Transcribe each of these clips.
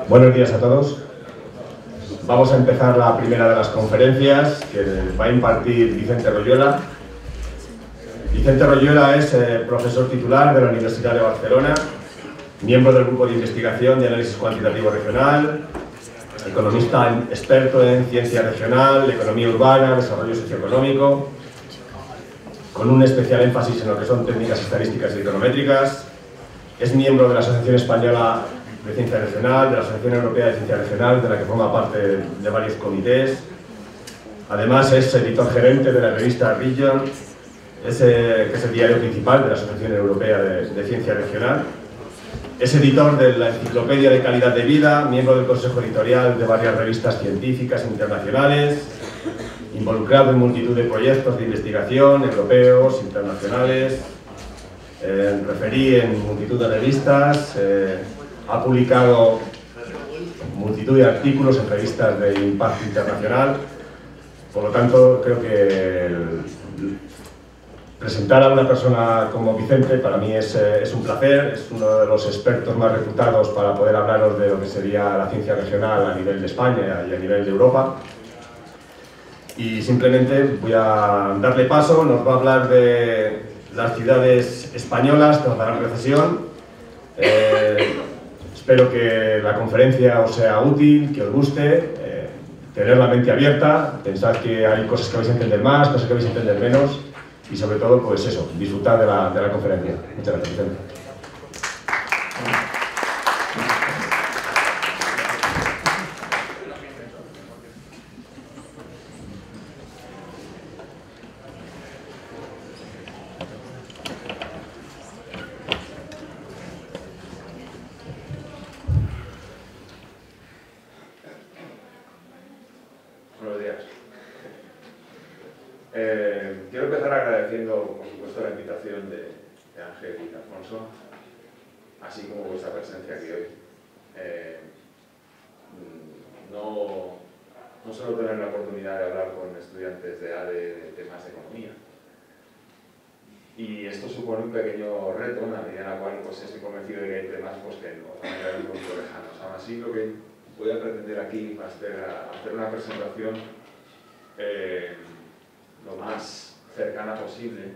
Buenos días a todos. Vamos a empezar la primera de las conferencias que va a impartir Vicente Royuela. Vicente Royuela es profesor titular de la Universidad de Barcelona, miembro del Grupo de Investigación de Análisis Cuantitativo Regional, economista experto en ciencia regional, economía urbana, desarrollo socioeconómico, con un especial énfasis en lo que son técnicas estadísticas y econométricas. Es miembro de la Asociación Española de Ciencia Regional, de la Asociación Europea de Ciencia Regional, de la que forma parte de varios comités. Además es editor gerente de la revista Region, que es el diario principal de la Asociación Europea de Ciencia Regional. Es editor de la Enciclopedia de Calidad de Vida, miembro del consejo editorial de varias revistas científicas internacionales, involucrado en multitud de proyectos de investigación europeos, internacionales, referí en multitud de revistas, ha publicado multitud de artículos en revistas de impacto internacional. Por lo tanto, creo que presentar a una persona como Vicente para mí es un placer. Es uno de los expertos más reputados para poder hablaros de lo que sería la ciencia regional a nivel de España y a nivel de Europa. Y simplemente voy a darle paso. Nos va a hablar de las ciudades españolas tras la Gran Recesión. Espero que la conferencia os sea útil, que os guste, tener la mente abierta, pensad que hay cosas que vais a entender más, cosas que vais a entender menos y sobre todo, pues eso, disfrutar de la conferencia. Muchas gracias, Vicente. Quiero empezar agradeciendo, por supuesto, la invitación de Ángel y de Alfonso, así como vuestra presencia aquí hoy. No suelo tener la oportunidad de hablar con estudiantes de ADE de temas de economía. Y esto supone un pequeño reto, en la medida en la cual pues, estoy convencido de que hay temas pues, que nos van a quedar un poquito lejanos. Aún así, lo que voy a pretender aquí va a ser hacer una presentación lo más cercana posible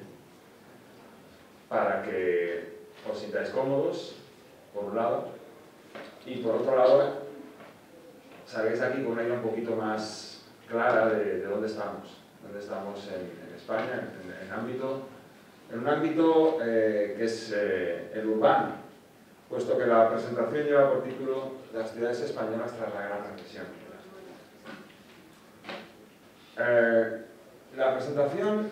para que os sintáis cómodos, por un lado, y por otro lado, salgáis aquí con una idea un poquito más clara de dónde estamos en España, en un ámbito que es el urbano, puesto que la presentación lleva por título Las ciudades españolas tras la Gran Recesión. La presentación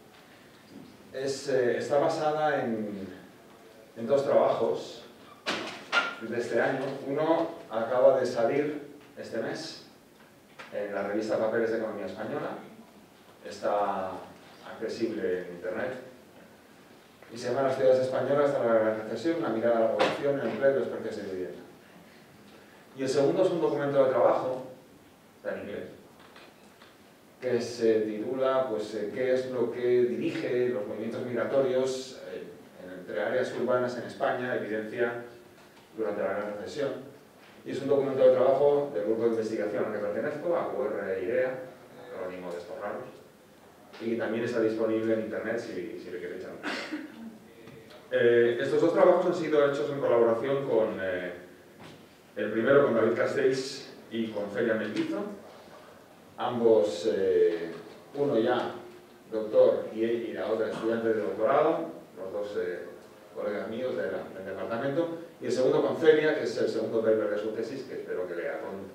está basada en dos trabajos de este año. Uno acaba de salir este mes en la revista Papeles de Economía Española. Está accesible en internet. Y se llama Las ciudades españolas tras la Gran Recesión, una mirada a la población, el empleo y los precios de vivienda. Y el segundo es un documento de trabajo, está en inglés, que se titula pues, ¿qué es lo que dirige los movimientos migratorios entre áreas urbanas en España, evidencia durante la Gran Recesión? Y es un documento de trabajo del grupo de investigación al que pertenezco, AQR-IREA, acrónimo de estos raros, y también está disponible en internet si le queréis echar. Estos dos trabajos han sido hechos en colaboración con el primero con David Castells y con Celia Melguizo. Ambos, uno ya doctor y la otra estudiante de doctorado, los dos colegas míos del departamento, y el segundo con Celia, que es el segundo paper de su tesis, que espero que lea con...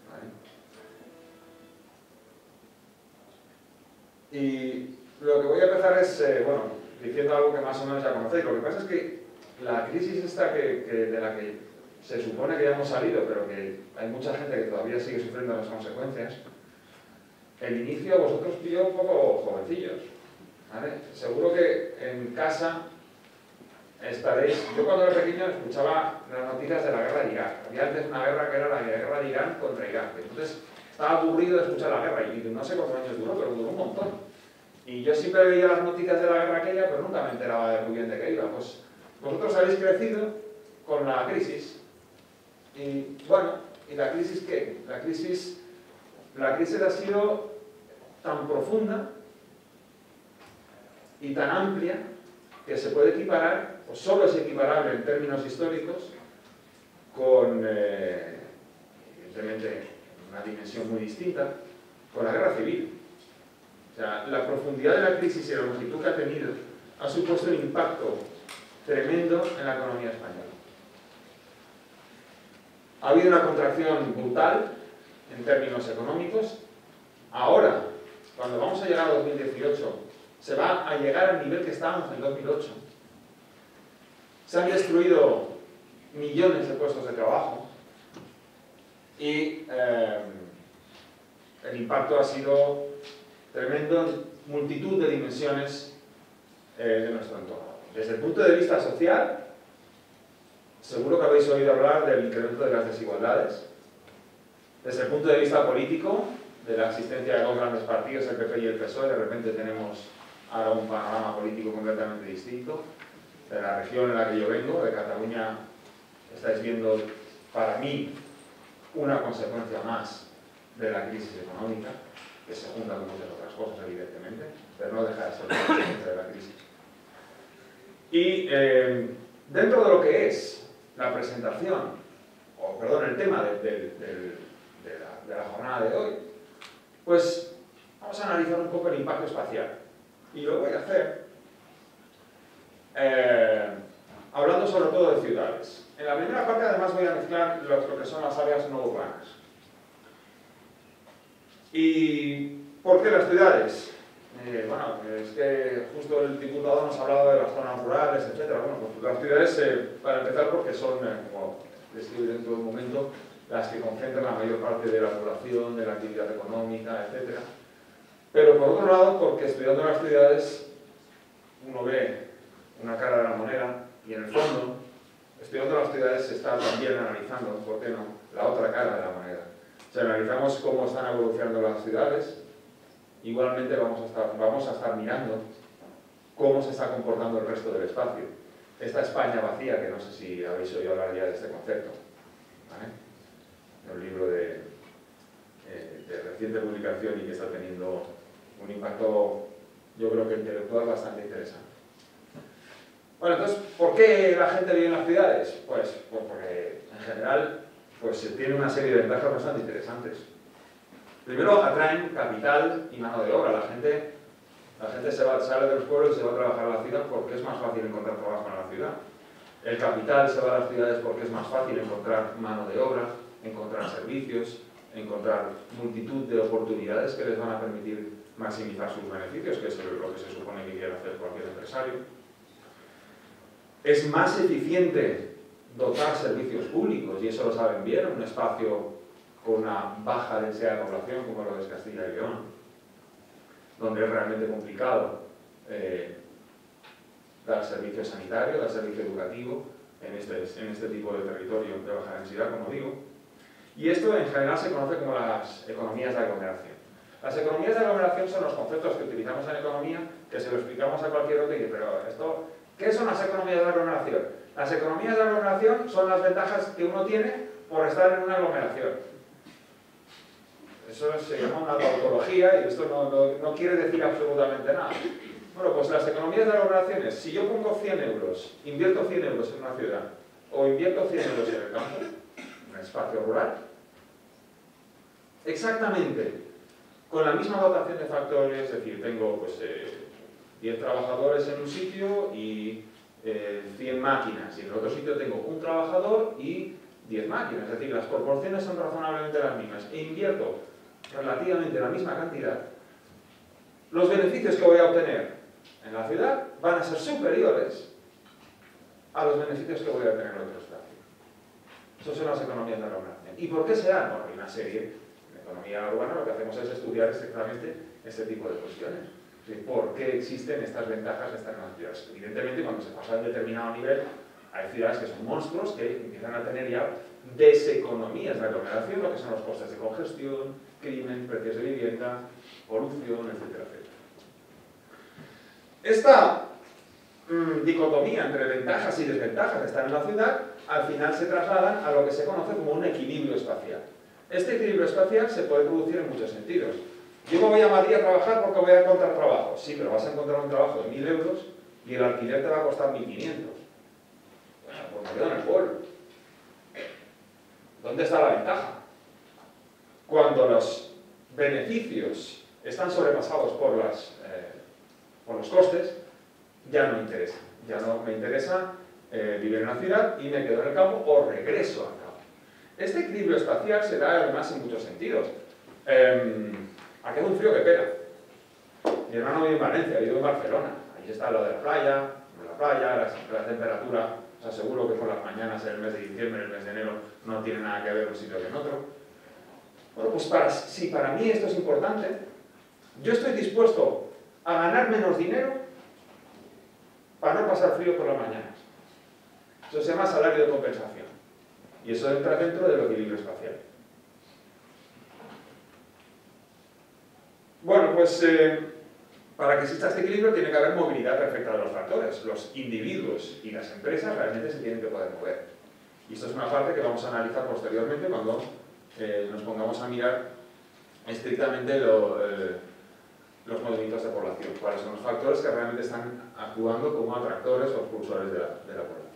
¿vale? Y lo que voy a empezar es, bueno, diciendo algo que más o menos ya conocéis. Lo que pasa es que la crisis esta de la que se supone que ya hemos salido, pero que hay mucha gente que todavía sigue sufriendo las consecuencias, el inicio a vosotros pilló un poco jovencillos, ¿vale? Seguro que en casa estaréis... Yo cuando era pequeño escuchaba las noticias de la guerra de Irak. Había antes una guerra que era la guerra de Irán contra Irak. Entonces estaba aburrido de escuchar la guerra y no sé cuántos años duró, pero duró un montón. Y yo siempre veía las noticias de la guerra aquella, pero nunca me enteraba muy bien de qué iba. Pues vosotros habéis crecido con la crisis y, bueno, ¿Y la crisis qué? La crisis ha sido tan profunda y tan amplia que se puede equiparar, o solo es equiparable en términos históricos, con, evidentemente, una dimensión muy distinta, con la guerra civil. O sea, la profundidad de la crisis y la longitud que ha tenido ha supuesto un impacto tremendo en la economía española. Ha habido una contracción brutal en términos económicos. Ahora, cuando vamos a llegar a 2018, se va a llegar al nivel que estábamos en 2008. Se han destruido millones de puestos de trabajo y el impacto ha sido tremendo en multitud de dimensiones de nuestro entorno. Desde el punto de vista social, seguro que habéis oído hablar del incremento de las desigualdades. Desde el punto de vista político, de la existencia de dos grandes partidos, el PP y el PSOE, de repente tenemos ahora un panorama político completamente distinto. De la región en la que yo vengo, de Cataluña, estáis viendo, para mí, una consecuencia más de la crisis económica, que se junta con muchas otras cosas, evidentemente, pero no deja de ser una consecuencia de la crisis. Y dentro de lo que es la presentación, o perdón, el tema de la jornada de hoy, pues vamos a analizar un poco el impacto espacial. Y lo voy a hacer hablando sobre todo de ciudades. En la primera parte además voy a mezclar lo que son las áreas no urbanas. ¿Y por qué las ciudades? Bueno, es que justo el diputado nos ha hablado de las zonas rurales, etc. Bueno, pues las ciudades, para empezar, porque son, como describí dentro de un momento, las que concentran la mayor parte de la población, de la actividad económica, etc. Pero por otro lado, porque estudiando las ciudades uno ve una cara de la moneda y en el fondo, estudiando las ciudades se está también analizando, ¿por qué no?, la otra cara de la moneda. Si analizamos cómo están evolucionando las ciudades, igualmente vamos a estar mirando cómo se está comportando el resto del espacio. Esta España vacía, que no sé si habéis oído hablar ya de este concepto, ¿vale? Un libro de reciente publicación y que está teniendo un impacto, yo creo que intelectual, bastante interesante. Bueno, entonces, ¿por qué la gente vive en las ciudades? Pues porque en general pues, se tiene una serie de ventajas bastante interesantes. Primero, atraen capital y mano de obra. La gente sale de los pueblos y se va a trabajar a la ciudad porque es más fácil encontrar trabajo en la ciudad. El capital se va a las ciudades porque es más fácil encontrar mano de obra, encontrar servicios, encontrar multitud de oportunidades que les van a permitir maximizar sus beneficios, que es lo que se supone que quiere hacer cualquier empresario. Es más eficiente dotar servicios públicos, y eso lo saben bien, en un espacio con una baja densidad de población como lo es Castilla y León, donde es realmente complicado dar servicio sanitario, dar servicio educativo en este tipo de territorio de baja densidad, como digo. Y esto en general se conoce como las economías de aglomeración. Las economías de aglomeración son los conceptos que utilizamos en economía, que se lo explicamos a cualquier otro y dice, pero esto, ¿qué son las economías de aglomeración? Las economías de aglomeración son las ventajas que uno tiene por estar en una aglomeración. Eso se llama una tautología y esto no quiere decir absolutamente nada. Bueno, pues las economías de aglomeraciones, si yo pongo 100 euros, invierto 100 euros en una ciudad, o invierto 100 euros en el campo, en un espacio rural, exactamente con la misma dotación de factores, es decir, tengo pues, 10 trabajadores en un sitio y 100 máquinas, y en el otro sitio tengo un trabajador y 10 máquinas, es decir, las proporciones son razonablemente las mismas, e invierto relativamente la misma cantidad, los beneficios que voy a obtener en la ciudad van a ser superiores a los beneficios que voy a obtener en otro espacio. Esas son las economías de aglomeración. ¿Y por qué se dan? Bueno, hay una serie. En economía urbana lo que hacemos es estudiar exactamente este tipo de cuestiones. ¿Por qué existen estas ventajas de estar en las ciudades? Evidentemente, cuando se pasa a un determinado nivel, hay ciudades que son monstruos que empiezan a tener ya deseconomías de aglomeración, lo que son los costes de congestión, crimen, precios de vivienda, polución, etcétera, etcétera. Esta dicotomía entre ventajas y desventajas de estar en la ciudad, al final se trasladan a lo que se conoce como un equilibrio espacial. Este equilibrio espacial se puede producir en muchos sentidos. Yo me voy a Madrid a trabajar porque voy a encontrar trabajo. Sí, pero vas a encontrar un trabajo de 1.000 euros y el alquiler te va a costar 1.500. Bueno, pues me quedo en el pueblo. ¿Dónde está la ventaja? Cuando los beneficios están sobrepasados por los costes, ya no me interesa. Ya no me interesa vivir en la ciudad y me quedo en el campo o regreso al campo. Este equilibrio espacial se da además en muchos sentidos. Aquí hace un frío que pega. Mi hermano vive en Valencia, yo vivo en Barcelona. Ahí está lo de la playa, la temperatura. Os aseguro que por las mañanas en el mes de diciembre, en el mes de enero, no tiene nada que ver un sitio que en otro. Bueno, pues si para mí esto es importante, yo estoy dispuesto a ganar menos dinero para no pasar frío por las mañanas. Eso se llama salario de compensación. Y eso entra dentro del equilibrio espacial. Bueno, pues para que exista este equilibrio tiene que haber movilidad perfecta de los factores. Los individuos y las empresas realmente se tienen que poder mover. Y esto es una parte que vamos a analizar posteriormente cuando nos pongamos a mirar estrictamente los movimientos de población, cuáles son los factores que realmente están actuando como atractores o expulsores de la población.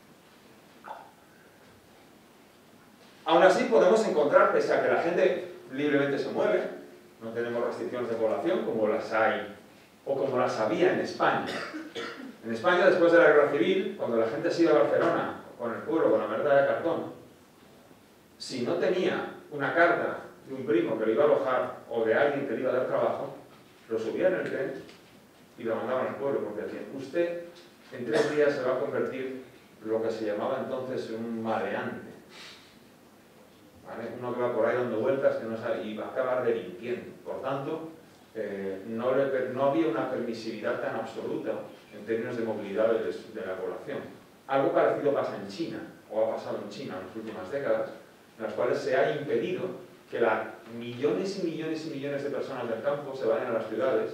Aún así podemos encontrar, pese a que la gente libremente se mueve, no tenemos restricciones de población como las hay o como las había en España. En España, después de la Guerra Civil, cuando la gente se iba a Barcelona con el curro, con la maleta de cartón, si no tenía una carta de un primo que le iba a alojar o de alguien que le iba a dar trabajo, lo subía en el tren y lo mandaban al pueblo, porque decían, usted en 3 días se va a convertir en lo que se llamaba entonces un maleante. ¿Vale? Uno que va por ahí dando vueltas que no sabe, y va a acabar delinquiendo. Por tanto, no había una permisividad tan absoluta en términos de movilidad de la población. Algo parecido pasa en China, o ha pasado en China en las últimas décadas, en las cuales se ha impedido que millones y millones y millones de personas del campo se vayan a las ciudades.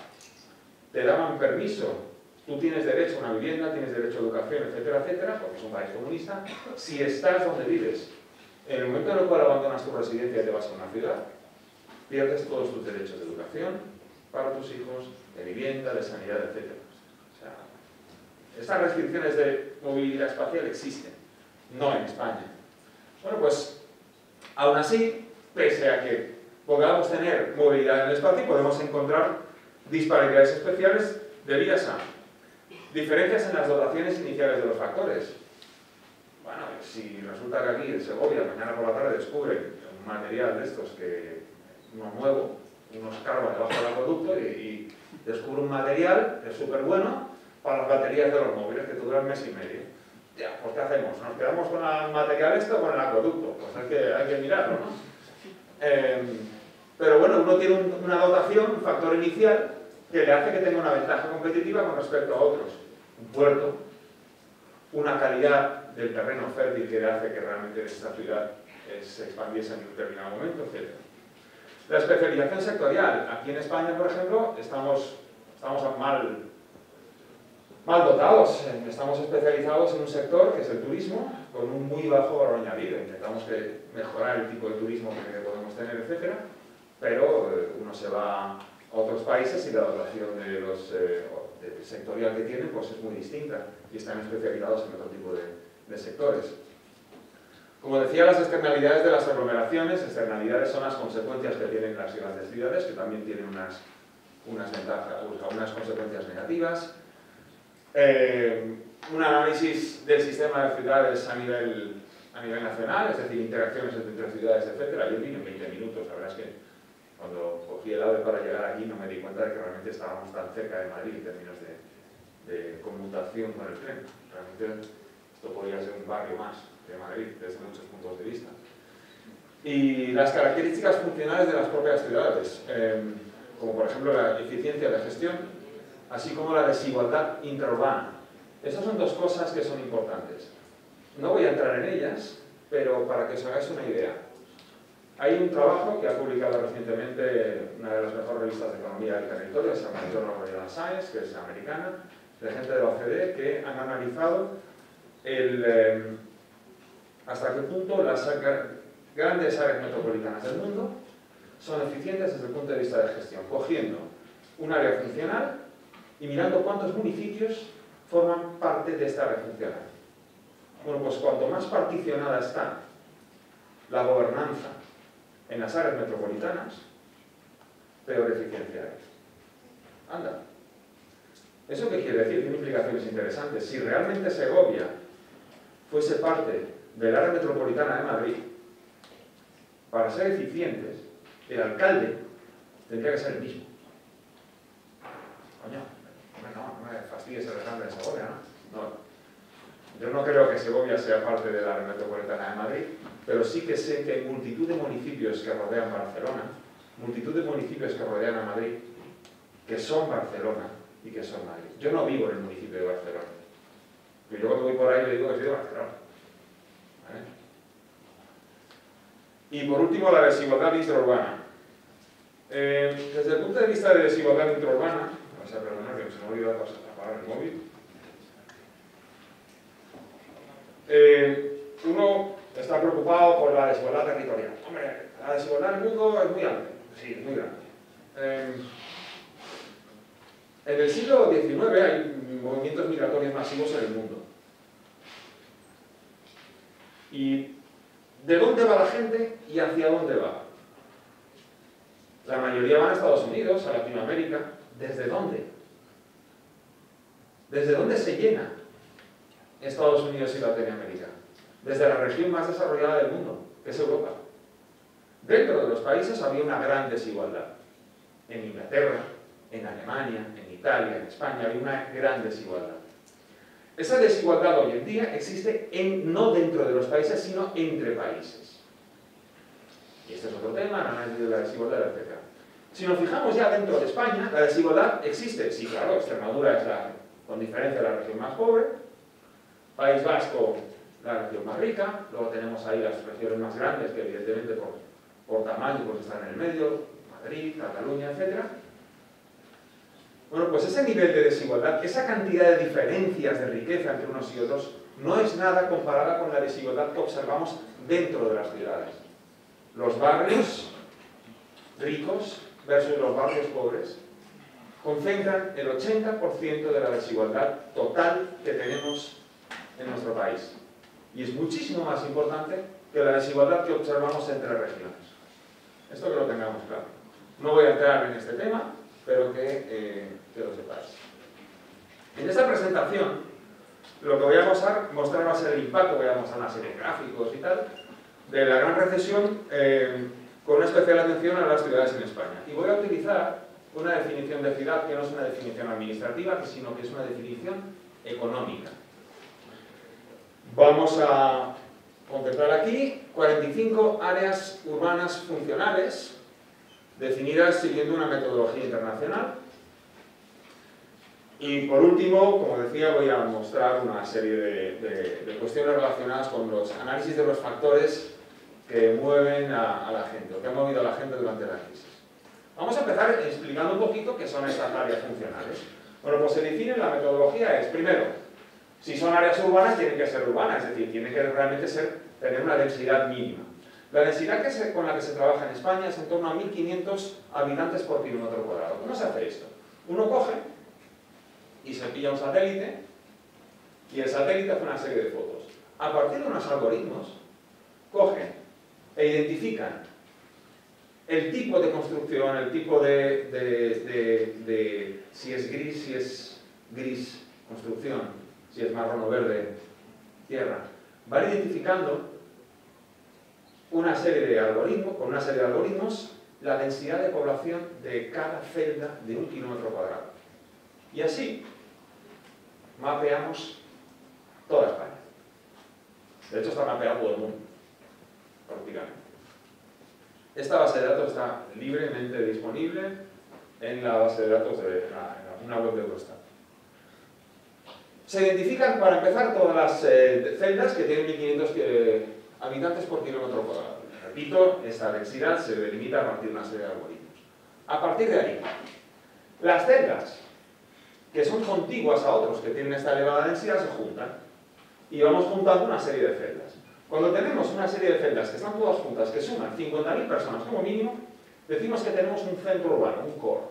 Te daban permiso, tú tienes derecho a una vivienda, tienes derecho a educación, etcétera, etcétera, porque es un país comunista, si estás donde vives. En el momento en el cual abandonas tu residencia y te vas a una ciudad, pierdes todos tus derechos de educación para tus hijos, de vivienda, de sanidad, etc. O sea, estas restricciones de movilidad espacial existen, no en España. Bueno, pues, aún así, pese a que podamos tener movilidad en el espacio, podemos encontrar disparidades especiales debidas a diferencias en las dotaciones iniciales de los factores. Bueno, si resulta que aquí en Segovia, mañana por la tarde, descubren un material de estos que no nuevo, unos carbas debajo del acueducto y descubre un material que es súper bueno para las baterías de los móviles que te duran 1 mes y medio. Ya, pues ¿qué hacemos? ¿Nos quedamos con el material esto o con el acueducto? Pues hay que mirarlo, ¿no? Pero bueno, uno tiene una dotación, un factor inicial, que le hace que tenga una ventaja competitiva con respecto a otros. Un puerto, una calidad del terreno fértil que hace que realmente esta ciudad se expandiese en un determinado momento, etc. La especialización sectorial. Aquí en España, por ejemplo, estamos mal dotados. Estamos especializados en un sector que es el turismo, con un muy bajo valor añadido. Intentamos mejorar el tipo de turismo que podemos tener, etc. Pero uno se va a otros países y la dotación sectorial que tienen pues es muy distinta y están especializados en otro tipo de sectores. Como decía, las externalidades de las aglomeraciones, externalidades son las consecuencias que tienen las grandes ciudades, que también tienen unas ventajas, unas consecuencias negativas. Un análisis del sistema de ciudades a nivel nacional, es decir, interacciones entre ciudades, etc. Yo vine en 20 minutos, la verdad es que cuando cogí el AVE para llegar aquí no me di cuenta de que realmente estábamos tan cerca de Madrid en términos de conmutación con el tren. Realmente esto podría ser un barrio más de Madrid desde muchos puntos de vista. Y las características funcionales de las propias ciudades, como por ejemplo la eficiencia de gestión, así como la desigualdad intraurbana. Estas son dos cosas que son importantes. No voy a entrar en ellas, pero para que os hagáis una idea. Hay un trabajo que ha publicado recientemente una de las mejores revistas de economía del territorio, se llama Journal of Science, que es americana, de gente de la OCDE que han analizado hasta qué punto las grandes áreas metropolitanas del mundo son eficientes desde el punto de vista de gestión, cogiendo un área funcional y mirando cuántos municipios forman parte de esta área funcional. Bueno, pues cuanto más particionada está la gobernanza en las áreas metropolitanas, peor eficiencia hay. Anda. ¿Eso qué quiere decir? Tiene implicaciones interesantes. Si realmente Segovia fuese parte del área metropolitana de Madrid, para ser eficientes, el alcalde tendría que ser el mismo. Coño, no me fastidies el alcalde de Segovia, ¿no? Yo no creo que Segovia sea parte de la área metropolitana de Madrid, pero sí que sé que hay multitud de municipios que rodean Barcelona, multitud de municipios que rodean a Madrid, que son Barcelona y que son Madrid. Yo no vivo en el municipio de Barcelona. Yo cuando voy por ahí le digo que soy de Barcelona. ¿Vale? Y por último, la desigualdad intraurbana. Desde el punto de vista de desigualdad intraurbana, o sea, perdonad que se me ha olvidado apagar el móvil. Uno está preocupado por la desigualdad territorial. Hombre, la desigualdad en el mundo es muy alta. Sí, es muy grande. En el siglo XIX hay movimientos migratorios masivos en el mundo. ¿Y de dónde va la gente y hacia dónde va? La mayoría van a Estados Unidos, a Latinoamérica. ¿Desde dónde? ¿Desde dónde se llena Estados Unidos y Latinoamérica? Desde la región más desarrollada del mundo, que es Europa. Dentro de los países había una gran desigualdad. En Inglaterra, en Alemania, en Italia, en España, había una gran desigualdad. Esa desigualdad hoy en día existe no dentro de los países, sino entre países. Y este es otro tema, el análisis de la desigualdad, etc. Si nos fijamos ya dentro de España, la desigualdad existe. Sí, claro, Extremadura es con diferencia la región más pobre, País Vasco la región más rica, luego tenemos ahí las regiones más grandes que evidentemente por tamaño pues están en el medio, Madrid, Cataluña, etc. Bueno, pues ese nivel de desigualdad, esa cantidad de diferencias de riqueza entre unos y otros, no es nada comparada con la desigualdad que observamos dentro de las ciudades. Los barrios ricos versus los barrios pobres concentran el 80% de la desigualdad total que tenemos en nuestro país. Y es muchísimo más importante que la desigualdad que observamos entre regiones. Esto que lo tengamos claro. No voy a entrar en este tema, pero que lo sepáis. En esta presentación, lo que voy a mostrar va a ser el impacto, voy a mostrar una serie de gráficos y tal, de la gran recesión, con una especial atención a las ciudades en España. Y voy a utilizar una definición de ciudad que no es una definición administrativa, sino que es una definición económica. Vamos a contemplar aquí 45 áreas urbanas funcionales, definidas siguiendo una metodología internacional. Y por último, como decía, voy a mostrar una serie de cuestiones relacionadas con los análisis de los factores que mueven a la gente, o que han movido a la gente durante la crisis. Vamos a empezar explicando un poquito qué son estas áreas funcionales. Bueno, pues se define, la metodología es, primero, si son áreas urbanas, tienen que ser urbanas, es decir, tienen que realmente tener una densidad mínima. La densidad con la que se trabaja en España es en torno a 1.500 habitantes por kilómetro cuadrado. ¿Cómo se hace esto? Uno coge y se pilla un satélite, y el satélite hace una serie de fotos. A partir de unos algoritmos, cogen e identifican el tipo de construcción, el tipo si es gris, construcción, si es marrón o verde, tierra. Van identificando una serie de algoritmos, con una serie de algoritmos, la densidad de población de cada celda de 1 kilómetro cuadrado. Y así mapeamos toda España. De hecho, está mapeado todo el mundo, prácticamente. Esta base de datos está libremente disponible en la base de datos de una web de Eurostat. Se identifican, para empezar, todas las celdas que tienen 1.500 habitantes por kilómetro cuadrado. Repito, esta densidad se delimita a partir de una serie de algoritmos. A partir de ahí, las celdas que son contiguas a otros que tienen esta elevada densidad se juntan. Y vamos juntando una serie de celdas. Cuando tenemos una serie de celdas que están todas juntas, que suman 50.000 personas como mínimo, decimos que tenemos un centro urbano, un core.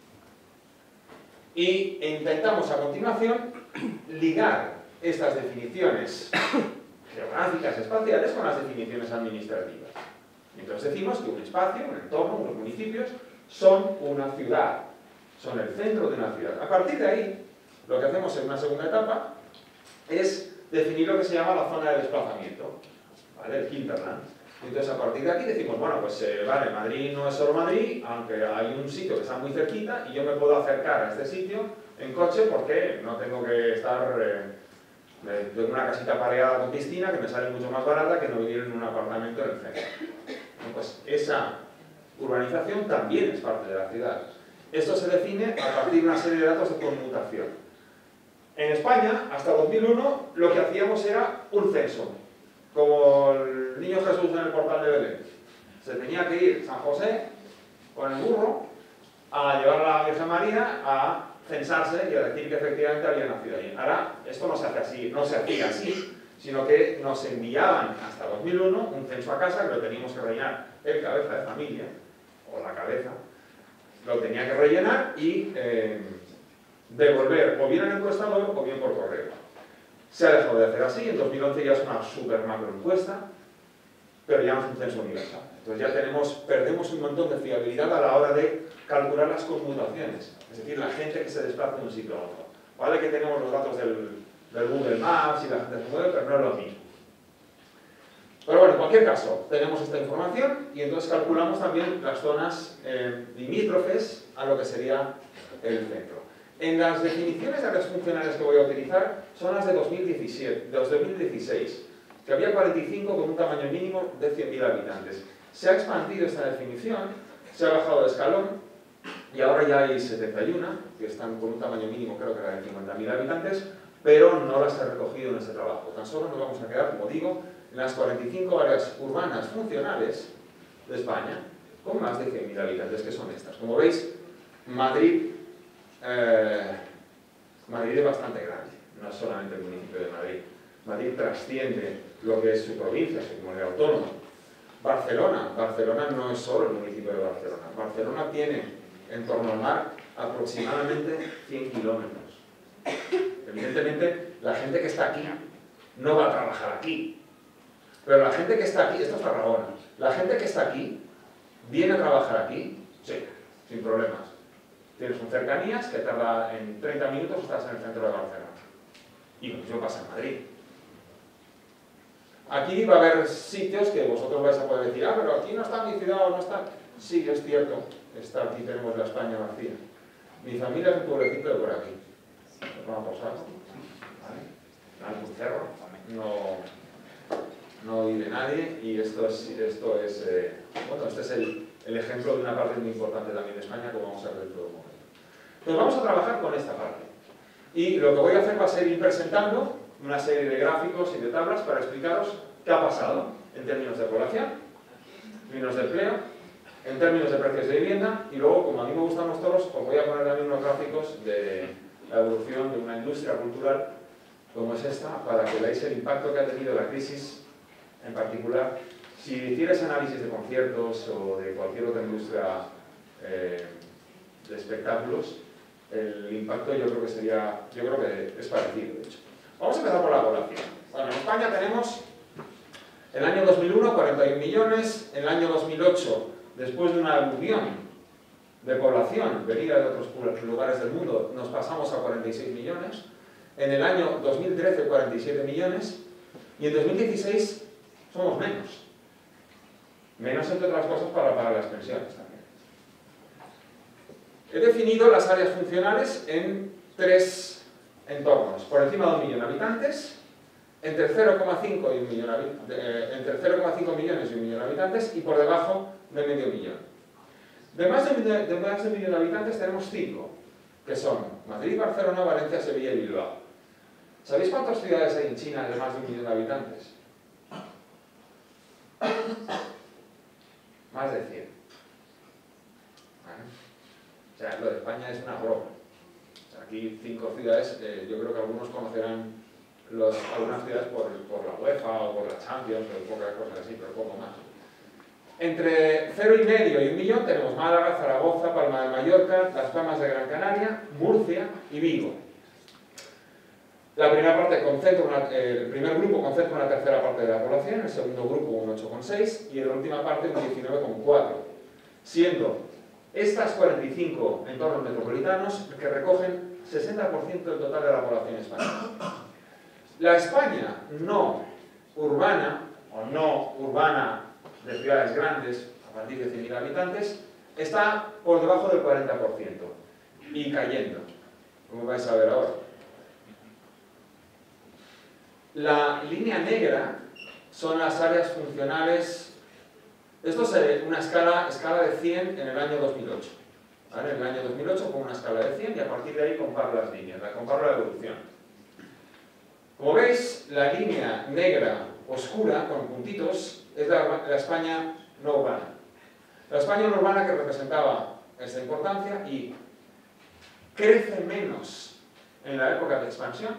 Y intentamos a continuación ligar estas definiciones geográficas, espaciales, con las definiciones administrativas. Entonces decimos que un espacio, un entorno, unos municipios, son una ciudad, son el centro de una ciudad. A partir de ahí, lo que hacemos en una segunda etapa es definir lo que se llama la zona de desplazamiento, ¿vale? El hinterland. Entonces, a partir de aquí decimos, bueno, pues vale, Madrid no es solo Madrid, aunque hay un sitio que está muy cerquita y yo me puedo acercar a este sitio en coche porque no tengo que estar... tengo una casita pareada con piscina que me sale mucho más barata que no vivir en un apartamento en el centro. Bueno, pues esa urbanización también es parte de la ciudad. Esto se define a partir de una serie de datos de conmutación. En España, hasta 2001, lo que hacíamos era un censo, como el niño Jesús en el portal de Belén. Se tenía que ir San José con el burro a llevar a la Virgen María a censarse y a decir que efectivamente había nacido allí. Ahora, esto no se hace así, no se hacía así, sino que nos enviaban hasta 2001 un censo a casa que lo teníamos que rellenar el cabeza de familia, o la cabeza, lo tenía que rellenar y devolver o bien al encuestador o bien por correo. Se ha dejado de hacer así, en 2011 ya es una super macro encuesta, pero ya no es un censo universal. Entonces ya perdemos un montón de fiabilidad a la hora de calcular las conmutaciones, es decir, la gente que se desplaza de un sitio a otro. Vale que tenemos los datos del Google Maps y la gente se mueve, pero no es lo mismo. Pero bueno, en cualquier caso, tenemos esta información y entonces calculamos también las zonas limítrofes a lo que sería el centro. En las definiciones de áreas funcionales que voy a utilizar son las de 2016, que había 45 con un tamaño mínimo de 100.000 habitantes. Se ha expandido esta definición, se ha bajado de escalón y ahora ya hay 71, que están con un tamaño mínimo, creo que era de 50.000 habitantes, pero no las he recogido en este trabajo. Tan solo nos vamos a quedar, como digo, en las 45 áreas urbanas funcionales de España, con más de 100.000 habitantes, que son estas. Como veis, Madrid es bastante grande, no es solamente el municipio de Madrid. Madrid trasciende lo que es su provincia, su comunidad autónoma. Barcelona no es solo el municipio de Barcelona. Barcelona tiene, en torno al mar, aproximadamente 100 kilómetros. Evidentemente, la gente que está aquí no va a trabajar aquí. Pero la gente que está aquí, esto es Tarragona, la gente que está aquí, viene a trabajar aquí, sí, sin problemas. Tienes un cercanías que tarda en 30 minutos, estás en el centro de Barcelona. Y lo mismo pasa en Madrid. Aquí va a haber sitios que vosotros vais a poder decir, ah, pero aquí no está mi ciudad o no está. Sí, es cierto, aquí tenemos la España vacía. Mi familia es un pueblecito de por aquí. Vamos a posar, ¿vale? Un cerro, no vive nadie y este es el ejemplo de una parte muy importante también de España, como vamos a ver dentro de un momento. Entonces vamos a trabajar con esta parte. Y lo que voy a hacer va a ser ir presentando una serie de gráficos y de tablas para explicaros qué ha pasado en términos de población, en términos de empleo, en términos de precios de vivienda y luego, como a mí me gustan los toros, os voy a poner también unos gráficos de la evolución de una industria cultural como es esta, para que veáis el impacto que ha tenido la crisis en particular. Si hicierais análisis de conciertos o de cualquier otra industria de espectáculos, el impacto yo creo que es parecido, de hecho. Vamos a empezar por la población. Bueno, en España tenemos el año 2001 41 millones, el año 2008, después de una aluvión de población venida de otros lugares del mundo, nos pasamos a 46 millones, en el año 2013 47 millones, y en 2016 somos menos. Menos, entre otras cosas, para pagar las pensiones también. He definido las áreas funcionales en 3 entornos. Por encima de 1 millón de habitantes, entre 0,5 millones y 1 millón de habitantes, y por debajo de medio millón. De más de 1 millón de habitantes tenemos 5, que son Madrid, Barcelona, Valencia, Sevilla y Bilbao. ¿Sabéis cuántas ciudades hay en China de más de 1 millón de habitantes? Más de 100. ¿Vale? O sea, lo de España es una broma. O sea, aquí 5 ciudades, yo creo que algunos conocerán algunas ciudades por la UEFA o por la Champions o pocas cosas así, pero poco más. Entre 0,5 y 1 millón tenemos Málaga, Zaragoza, Palma de Mallorca, Las Palmas de Gran Canaria, Murcia y Vigo. La primera parte el primer grupo concentra una tercera parte de la población, el segundo grupo un 8,6 y en la última parte un 19,4, siendo estas 45 entornos metropolitanos que recogen 60% del total de la población española. La España no urbana o no urbana de ciudades grandes, a partir de 100.000 habitantes, está por debajo del 40% y cayendo, como vais a ver ahora. La línea negra son las áreas funcionales. Esto es una escala de 100 en el año 2008. ¿Vale? En el año 2008 pongo una escala de 100 y a partir de ahí comparo las líneas, comparo la evolución. Como veis, la línea negra oscura con puntitos es la España no urbana. La España no urbana que representaba esta importancia y crece menos en la época de expansión,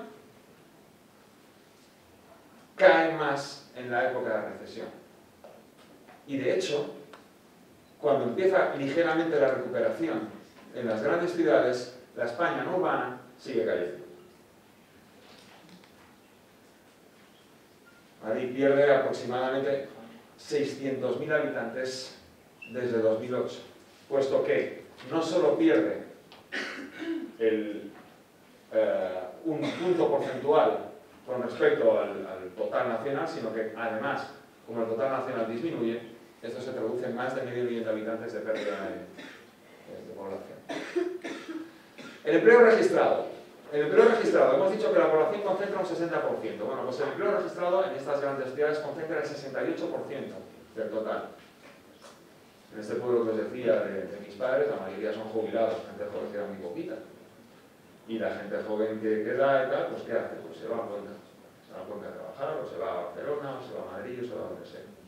cae más en la época de recesión. Y de hecho, cuando empieza ligeramente la recuperación en las grandes ciudades, la España no urbana sigue cayendo. Ahí pierde aproximadamente 600.000 habitantes desde 2008, puesto que no solo pierde un punto porcentual con respecto al total nacional, sino que además, como el total nacional disminuye, esto se traduce en más de medio millón de habitantes de pérdida de población. El empleo registrado. El empleo registrado, hemos dicho que la población concentra un 60%. Bueno, pues el empleo registrado en estas grandes ciudades concentra el 68% del total. En este pueblo que os decía de mis padres, la mayoría son jubilados, gente joven queda muy poquita. Y la gente joven que queda y tal, pues ¿qué hace? Pues se va a Cuenca. Se va a Cuenca a trabajar, o se va a Barcelona, o se va a Madrid, o se va a donde sea.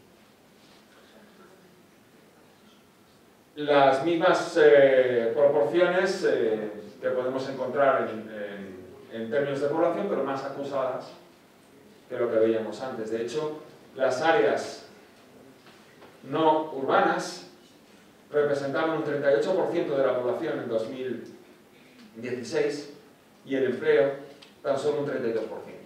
Las mismas proporciones que podemos encontrar en términos de población, pero más acusadas que lo que veíamos antes. De hecho, las áreas no urbanas representaban un 38% de la población en 2016 y el empleo tan solo un 32%.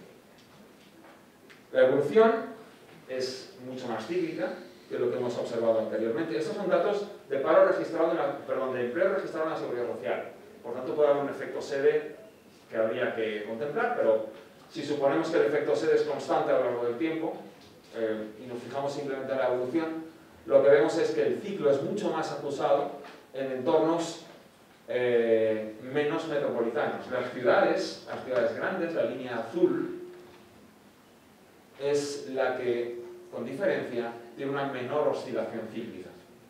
La evolución es mucho más cíclica que lo que hemos observado anteriormente. Estos son datos de paro registrado de empleo registrado en la Seguridad Social. Por tanto, puede haber un efecto sede que habría que contemplar, pero si suponemos que el efecto sede es constante a lo largo del tiempo y nos fijamos simplemente en la evolución, lo que vemos es que el ciclo es mucho más acusado en entornos menos metropolitanos. Las ciudades grandes, la línea azul, es la que, con diferencia, tiene una menor oscilación cíclica.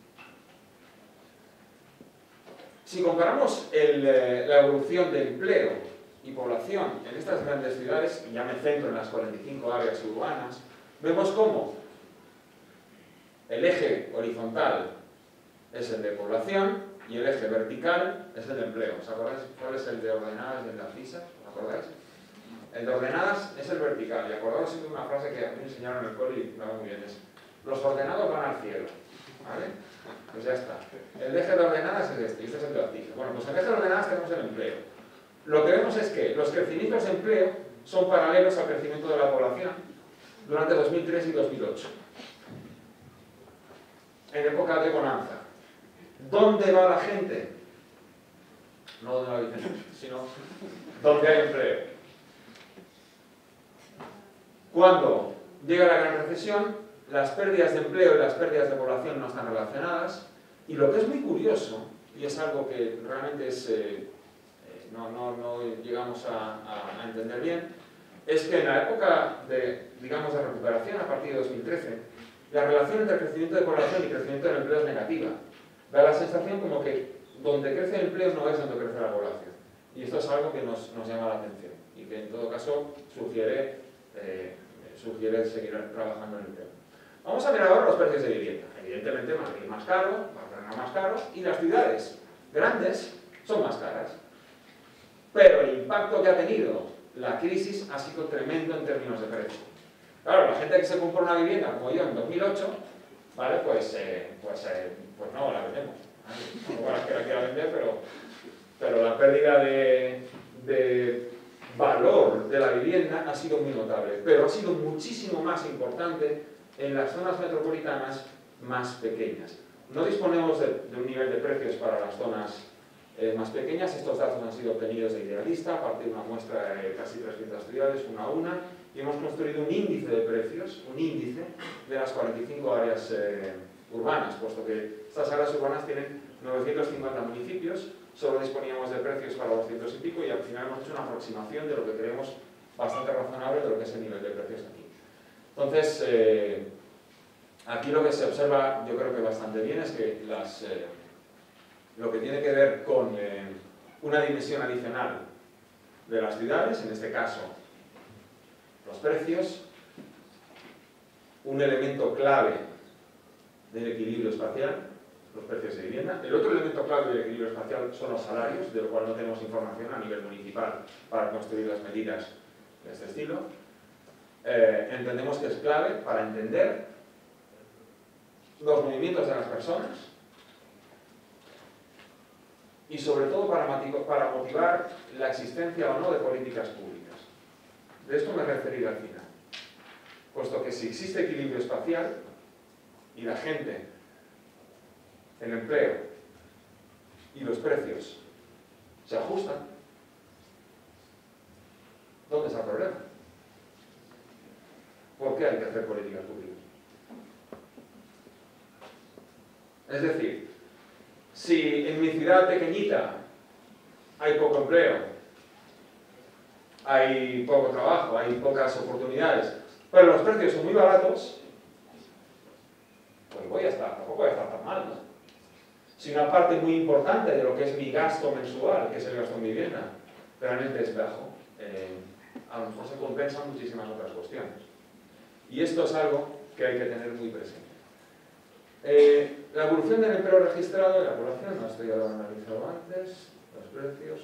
Si comparamos la evolución de empleo y población en estas grandes ciudades, y ya me centro en las 45 áreas urbanas, vemos cómo el eje horizontal es el de población y el eje vertical es el de empleo. ¿Os acordáis cuál es el de ordenadas y el de abscisas? ¿Os acordáis? El de ordenadas es el vertical, y acordaros de una frase que a mí me enseñaron en el cole y me va muy bien, es: los ordenados van al cielo. ¿Vale? Pues ya está. El eje de ordenadas es este, y este es el de abscisas. Bueno, pues en el eje de ordenadas tenemos el empleo. Lo que vemos es que los crecimientos de empleo son paralelos al crecimiento de la población durante 2003 y 2008. En época de bonanza. ¿Dónde va la gente? No donde va Vicente, sino donde hay empleo. Cuando llega la gran recesión, las pérdidas de empleo y las pérdidas de población no están relacionadas, y lo que es muy curioso, y es algo que realmente no llegamos a entender bien, es que en la época de recuperación a partir de 2013, la relación entre crecimiento de población y crecimiento del empleo es negativa. Da la sensación como que donde crece el empleo no es donde crece la población. Y esto es algo que nos llama la atención y que en todo caso sugiere seguir trabajando en el tema. Vamos a mirar ahora los precios de vivienda. Evidentemente Madrid es más caro, Barcelona más caro, y las ciudades grandes son más caras. pero el impacto que ha tenido la crisis ha sido tremendo en términos de precio. Claro, la gente que se compró una vivienda, como yo, en 2008, ¿vale? Pues no, la vendemos. Tampoco es que la quiera vender, pero la pérdida de valor de la vivienda ha sido muy notable, pero ha sido muchísimo más importante en las zonas metropolitanas más pequeñas. No disponemos de un nivel de precios para las zonas más pequeñas. Estos datos han sido obtenidos de Idealista a partir de una muestra de casi 300 ciudades, una a una, y hemos construido un índice de precios, un índice de las 45 áreas urbanas, puesto que estas áreas urbanas tienen 950 municipios, solo disponíamos de precios para 200 y pico, y al final hemos hecho una aproximación de lo que creemos bastante razonable de lo que es el nivel de precios aquí. Entonces, aquí lo que se observa, yo creo que bastante bien, es que lo que tiene que ver con una dimensión adicional de las ciudades, en este caso los precios, un elemento clave del equilibrio espacial, los precios de vivienda. El otro elemento clave del equilibrio espacial son los salarios, de lo cual no tenemos información a nivel municipal para construir las medidas de este estilo. Entendemos que es clave para entender los movimientos de las personas y sobre todo para motivar la existencia o no de políticas públicas. De esto me he referido al final. Puesto que si existe equilibrio espacial y la gente, el empleo y los precios se ajustan, ¿dónde está el problema? ¿Por qué hay que hacer políticas públicas? Es decir, si en mi ciudad pequeñita hay poco empleo, hay poco trabajo, hay pocas oportunidades, pero los precios son muy baratos, pues tampoco voy a estar tan mal, ¿no? Si una parte muy importante de lo que es mi gasto mensual, que es el gasto en vivienda, realmente es bajo, a lo mejor se compensan muchísimas otras cuestiones. Y esto es algo que hay que tener muy presente. La evolución del empleo registrado de la población, no estoy ya lo he analizado antes, los precios.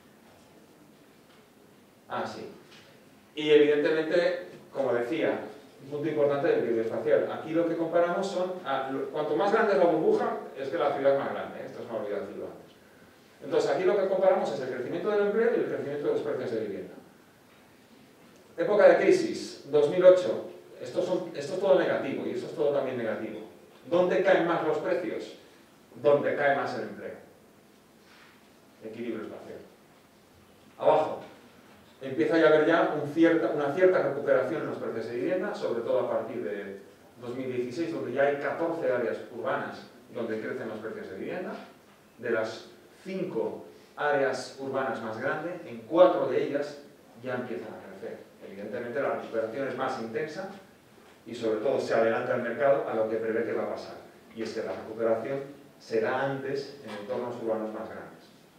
Sí. Y evidentemente, como decía, un punto importante del equilibrio espacial. Aquí lo que comparamos son, cuanto más grande es la burbuja, es que la ciudad es más grande. Esto se me ha olvidado decirlo antes. Entonces aquí lo que comparamos es el crecimiento del empleo y el crecimiento de los precios de vivienda. Época de crisis, 2008. Esto es todo negativo y esto es todo también negativo. ¿Dónde caen más los precios? ¿Dónde cae más el empleo? Equilibrio espacial. Abajo. Empieza a haber ya una cierta recuperación en los precios de vivienda, sobre todo a partir de 2016, donde ya hay 14 áreas urbanas donde crecen los precios de vivienda. De las 5 áreas urbanas más grandes, en 4 de ellas ya empiezan a crecer. Evidentemente la recuperación es más intensa y sobre todo se adelanta el mercado a lo que prevé que va a pasar. Y es que la recuperación será antes en entornos urbanos más grandes.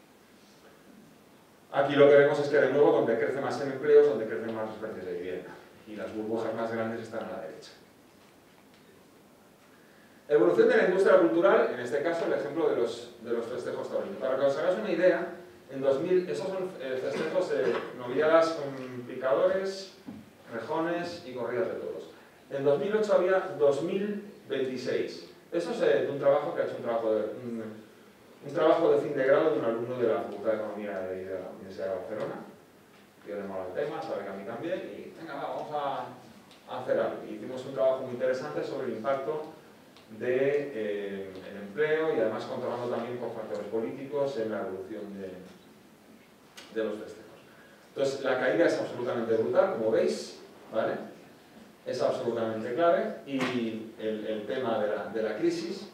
Aquí lo que vemos es que de nuevo donde crece más el empleo es donde crecen más los precios de vivienda. Y las burbujas más grandes están a la derecha. Evolución de la industria cultural, en este caso el ejemplo de los festejos taurinos. Para que os hagáis una idea, en 2000, esos son festejos de novilladas con picadores, rejones y corridas de toros. En 2008 había 2026. Eso es de un trabajo que ha hecho un trabajo de fin de grado de un alumno de la Facultad de Economía de la Universidad de Barcelona. Que le mola el tema, sabe que a mí también, y venga, vamos a hacer algo. Y hicimos un trabajo muy interesante sobre el impacto del empleo y además controlando también con factores políticos en la evolución de los festejos. Entonces, la caída es absolutamente brutal, como veis, ¿vale? Es absolutamente clave, y el tema de la crisis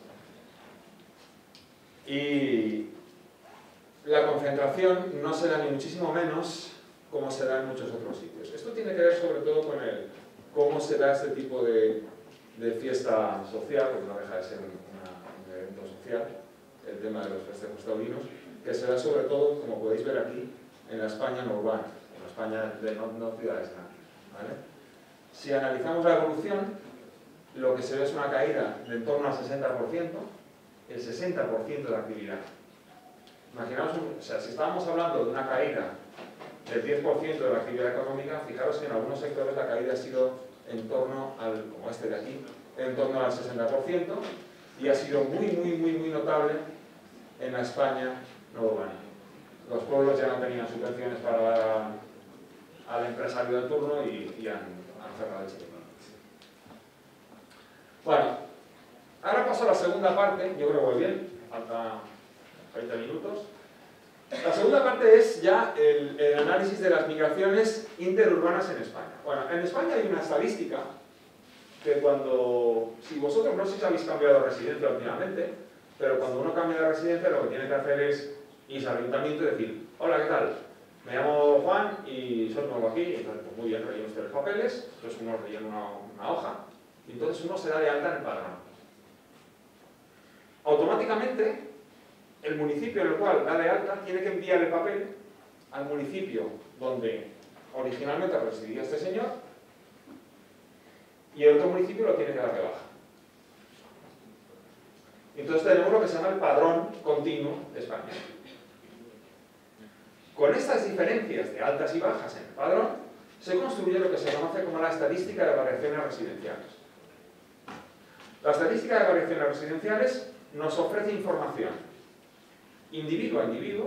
y la concentración no se da ni muchísimo menos como se da en muchos otros sitios. Esto tiene que ver sobre todo con cómo se da este tipo de fiesta social, porque no deja de ser un evento social, el tema de los festejos taurinos, que se da sobre todo, como podéis ver aquí, en la España no urbana, en la España de no ciudades grandes, ¿vale? Si analizamos la evolución, lo que se ve es una caída de en torno al 60%, el 60% de la actividad. Imaginaos, si estábamos hablando de una caída del 10% de la actividad económica, fijaros que en algunos sectores la caída ha sido en torno al, como este de aquí, en torno al 60%, y ha sido muy notable en la España no urbana. Los pueblos ya no tenían subvenciones para dar al empresario de turno y han cerrado el chiringuito. Bueno, ahora paso a la segunda parte, yo creo que voy bien, falta 20 minutos. La segunda parte es ya el análisis de las migraciones interurbanas en España. Bueno, en España hay una estadística que si vosotros no sé si habéis cambiado de residencia últimamente, pero cuando uno cambia de residencia lo que tiene que hacer es irse al ayuntamiento y decir: hola, ¿qué tal? Me llamo Juan y soy nuevo aquí. Y entonces, pues muy bien, relleno usted los papeles, entonces uno rellena una hoja y entonces uno se da de alta en el padrón. Automáticamente, el municipio en el cual da de alta tiene que enviar el papel al municipio donde originalmente residía este señor, y el otro municipio lo tiene que dar de baja. Entonces tenemos lo que se llama el padrón continuo de España. Con estas diferencias de altas y bajas en el padrón, se construye lo que se conoce como la estadística de variaciones residenciales. La estadística de variaciones residenciales nos ofrece información, individuo a individuo,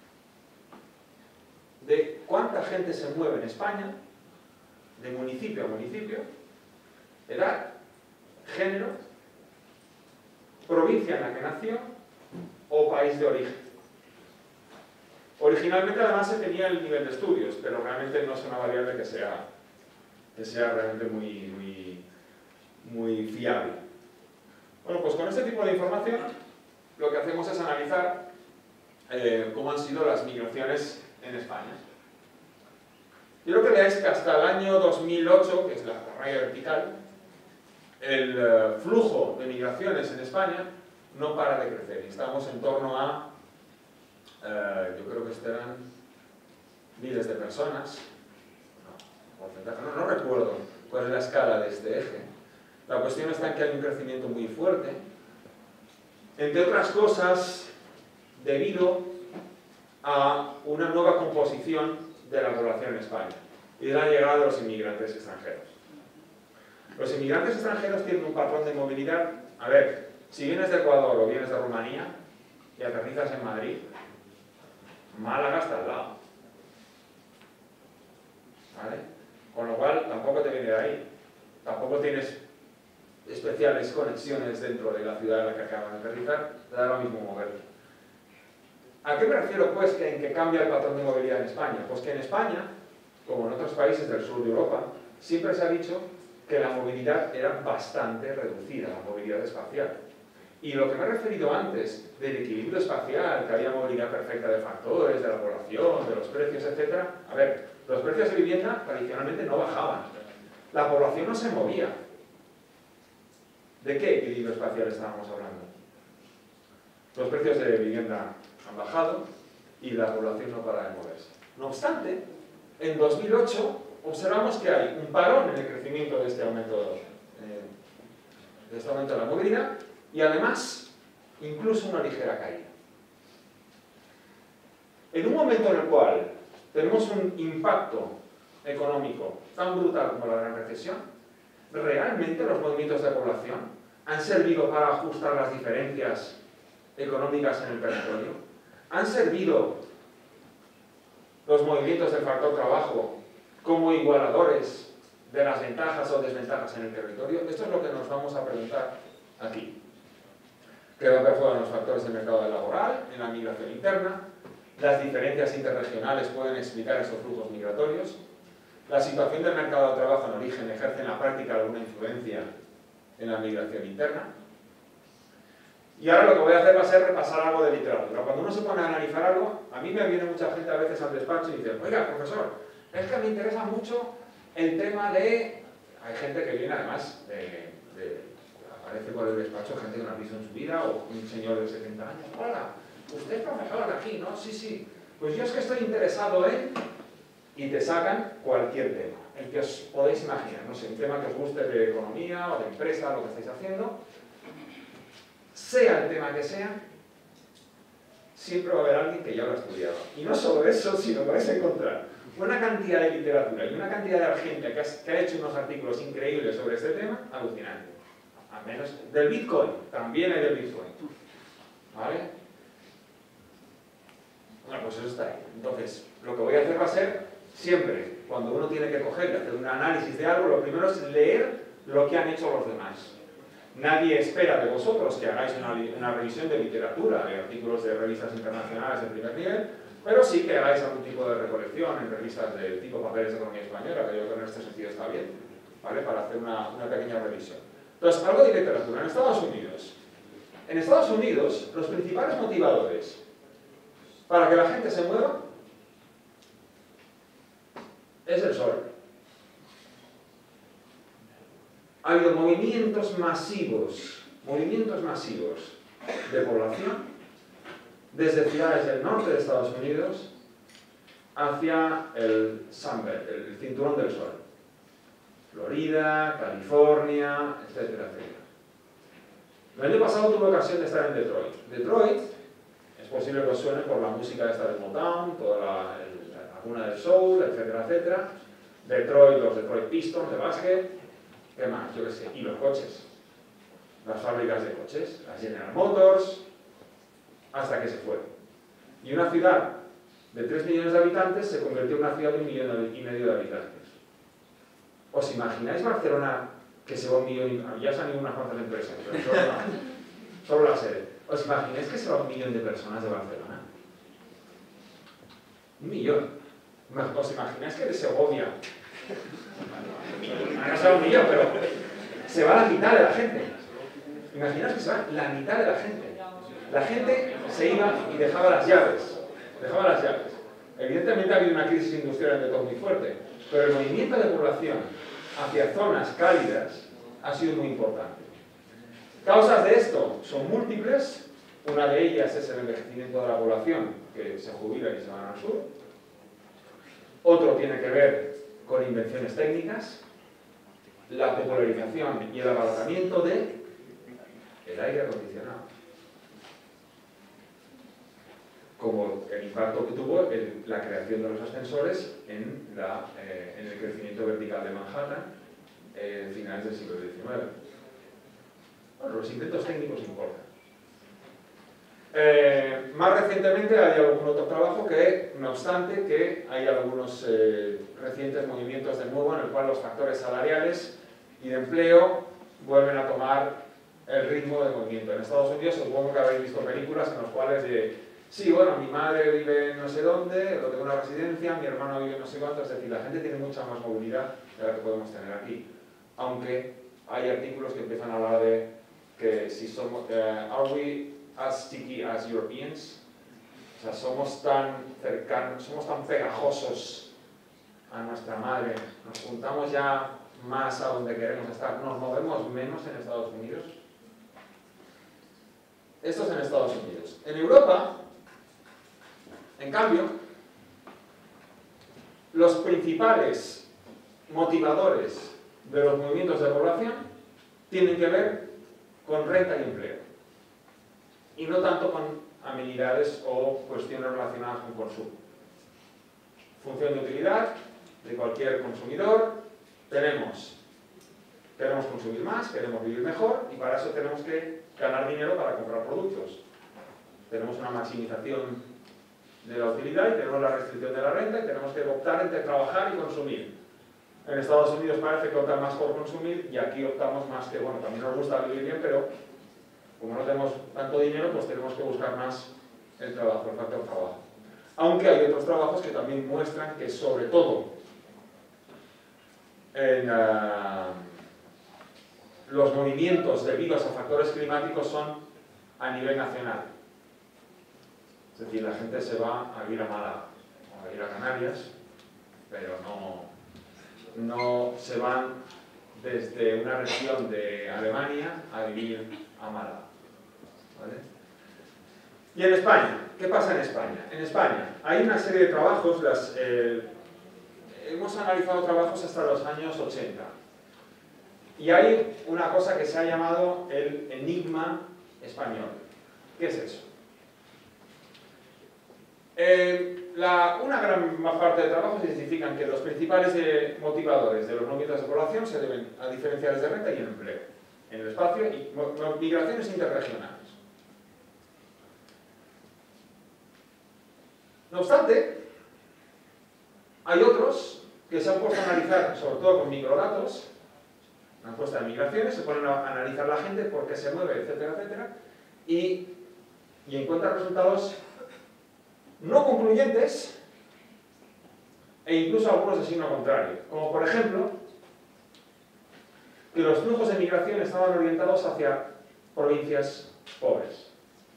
de cuánta gente se mueve en España, de municipio a municipio, edad, género, provincia en la que nació o país de origen. Originalmente además se tenía el nivel de estudios, pero realmente no es una variable que sea realmente muy fiable. Bueno, pues con este tipo de información lo que hacemos es analizar cómo han sido las migraciones en España. Yo creo que veáis que hasta el año 2008, que es la raya vertical, el flujo de migraciones en España no para de crecer. Y estamos en torno a, yo creo que estarán miles de personas, no recuerdo cuál es la escala de este eje. La cuestión está en que hay un crecimiento muy fuerte, entre otras cosas, debido a una nueva composición de la población en España y de la llegada de los inmigrantes extranjeros. Los inmigrantes extranjeros tienen un patrón de movilidad. A ver, si vienes de Ecuador o vienes de Rumanía y aterrizas en Madrid, Málaga está al lado, ¿vale? Con lo cual tampoco te viene de ahí, tampoco tienes especiales conexiones dentro de la ciudad en la que acabas de aterrizar, te da lo mismo moverte. ¿A qué me refiero pues en que cambia el patrón de movilidad en España? Pues que en España, como en otros países del sur de Europa, siempre se ha dicho que la movilidad era bastante reducida, la movilidad espacial. Y lo que me he referido antes del equilibrio espacial, que había movilidad perfecta de factores, de la población, de los precios, etc. A ver, los precios de vivienda tradicionalmente no bajaban. La población no se movía. ¿De qué equilibrio espacial estábamos hablando? Los precios de vivienda han bajado y la población no para de moverse. No obstante, en 2008 observamos que hay un parón en el crecimiento de este aumento de la movilidad y además incluso una ligera caída. En un momento en el cual tenemos un impacto económico tan brutal como la gran recesión, realmente los movimientos de población han servido para ajustar las diferencias económicas en el territorio, han servido los movimientos del factor trabajo como igualadores de las ventajas o desventajas en el territorio. Esto es lo que nos vamos a preguntar aquí. ¿Qué papel juegan los factores del mercado laboral en la migración interna? Las diferencias interregionales pueden explicar estos flujos migratorios. La situación del mercado de trabajo en origen ejerce en la práctica alguna influencia en la migración interna. Y ahora lo que voy a hacer va a ser repasar algo de literatura. Cuando uno se pone a analizar algo, a mí me viene mucha gente a veces al despacho y dice: oiga, profesor, es que me interesa mucho el tema de... Hay gente que viene además aparece por el despacho gente que no ha visto en su vida, o un señor de 70 años. Hola, usted es profesor de aquí, ¿no? Sí, sí. Pues yo es que estoy interesado en... Y te sacan cualquier tema, el que os podéis imaginar, no sé, un tema que os guste de economía o de empresa, lo que estáis haciendo, sea el tema que sea, siempre va a haber alguien que ya lo ha estudiado. Y no solo eso, sino que vais a encontrar una cantidad de literatura y una cantidad de gente que ha hecho unos artículos increíbles sobre este tema, alucinante. Al menos del Bitcoin, también hay del Bitcoin. ¿Vale? Bueno, pues eso está ahí. Entonces, lo que voy a hacer va a ser, siempre, cuando uno tiene que coger y hacer un análisis de algo, lo primero es leer lo que han hecho los demás. Nadie espera de vosotros que hagáis una revisión de literatura, de artículos de revistas internacionales de primer nivel, pero sí que hagáis algún tipo de recolección en revistas del tipo Papeles de Economía Española, que yo creo que en este sentido está bien, ¿vale? Para hacer una pequeña revisión. Entonces, algo de literatura. En Estados Unidos, los principales motivadores para que la gente se mueva es el sol. Ha habido movimientos masivos de población desde ciudades del norte de Estados Unidos hacia el Sunbelt, el cinturón del sol. Florida, California, etcétera, etcétera. El año pasado tuve ocasión de estar en Detroit. Detroit, es posible que os suene por la música esta de Motown, toda la cuna del soul, etcétera, etcétera. Detroit, los Detroit Pistons de básquet, ¿qué más? Yo qué sé, y los coches. Las fábricas de coches, las General Motors, hasta que se fue. Y una ciudad de 3 millones de habitantes se convirtió en una ciudad de 1,5 millones de habitantes. ¿Os imagináis Barcelona que se va 1 millón? Ya se han ido unas cuantas empresas, pero solo la sede. ¿Os imagináis que se va 1 millón de personas de Barcelona? 1 millón. ¿Os imagináis que de Segovia? No se va 1 millón, pero se va la mitad de la gente. Imaginaos que se va la mitad de la gente. La gente se iba y dejaba las llaves. Evidentemente ha habido una crisis industrial de todo muy fuerte, pero el movimiento de población hacia zonas cálidas ha sido muy importante. Causas de esto son múltiples. Una de ellas es el envejecimiento de la población, que se jubila y se van al sur. Otro tiene que ver con invenciones técnicas, la popularización y el abaratamiento del aire acondicionado, como el impacto que tuvo la creación de los ascensores en el crecimiento vertical de Manhattan en finales del siglo XIX. Bueno, los inventos técnicos importan. Más recientemente hay algún otro trabajo que, no obstante, que hay algunos recientes movimientos de nuevo en el cual los factores salariales y de empleo vuelven a tomar el ritmo de movimiento. En Estados Unidos supongo que habéis visto películas en las cuales sí, bueno, mi madre vive en no sé dónde, o tengo una residencia, mi hermano vive en no sé cuánto, es decir, la gente tiene mucha más movilidad de la que podemos tener aquí. Aunque hay artículos que empiezan a hablar de que si somos, are we as sticky as Europeans? O sea, somos tan cercanos, somos tan pegajosos a nuestra madre, nos juntamos ya más a donde queremos estar, nos movemos menos en Estados Unidos. Esto es en Estados Unidos. En Europa, en cambio, los principales motivadores de los movimientos de población tienen que ver con renta y empleo, y no tanto con amenidades o cuestiones relacionadas con consumo. Función de utilidad de cualquier consumidor: queremos consumir más, queremos vivir mejor, y para eso tenemos que ganar dinero para comprar productos. Tenemos una maximización de la utilidad y tenemos la restricción de la renta, y tenemos que optar entre trabajar y consumir. En Estados Unidos parece que optan más por consumir, y aquí optamos más que, bueno, también nos gusta vivir bien, pero como no tenemos tanto dinero, pues tenemos que buscar más el trabajo, el factor trabajo. Aunque hay otros trabajos que también muestran que, sobre todo en los movimientos debidos a factores climáticos, son a nivel nacional. Es decir, la gente se va a vivir a Málaga o a ir a Canarias, pero no se van desde una región de Alemania a vivir a Málaga. ¿Vale? Y en España, ¿qué pasa en España? En España hay una serie de trabajos, hemos analizado trabajos hasta los años 80, y hay una cosa que se ha llamado el enigma español. ¿Qué es eso? Una gran parte de trabajos identifican que los principales motivadores de los movimientos de población se deben a diferenciales de renta y empleo en el espacio y migraciones interregionales. No obstante, hay otros que se han puesto a analizar, sobre todo con microdatos, una encuesta de migraciones, se ponen a analizar la gente, por qué se mueve, etcétera, etcétera, y encuentran resultados no concluyentes e incluso algunos de signo contrario, como por ejemplo que los flujos de migración estaban orientados hacia provincias pobres.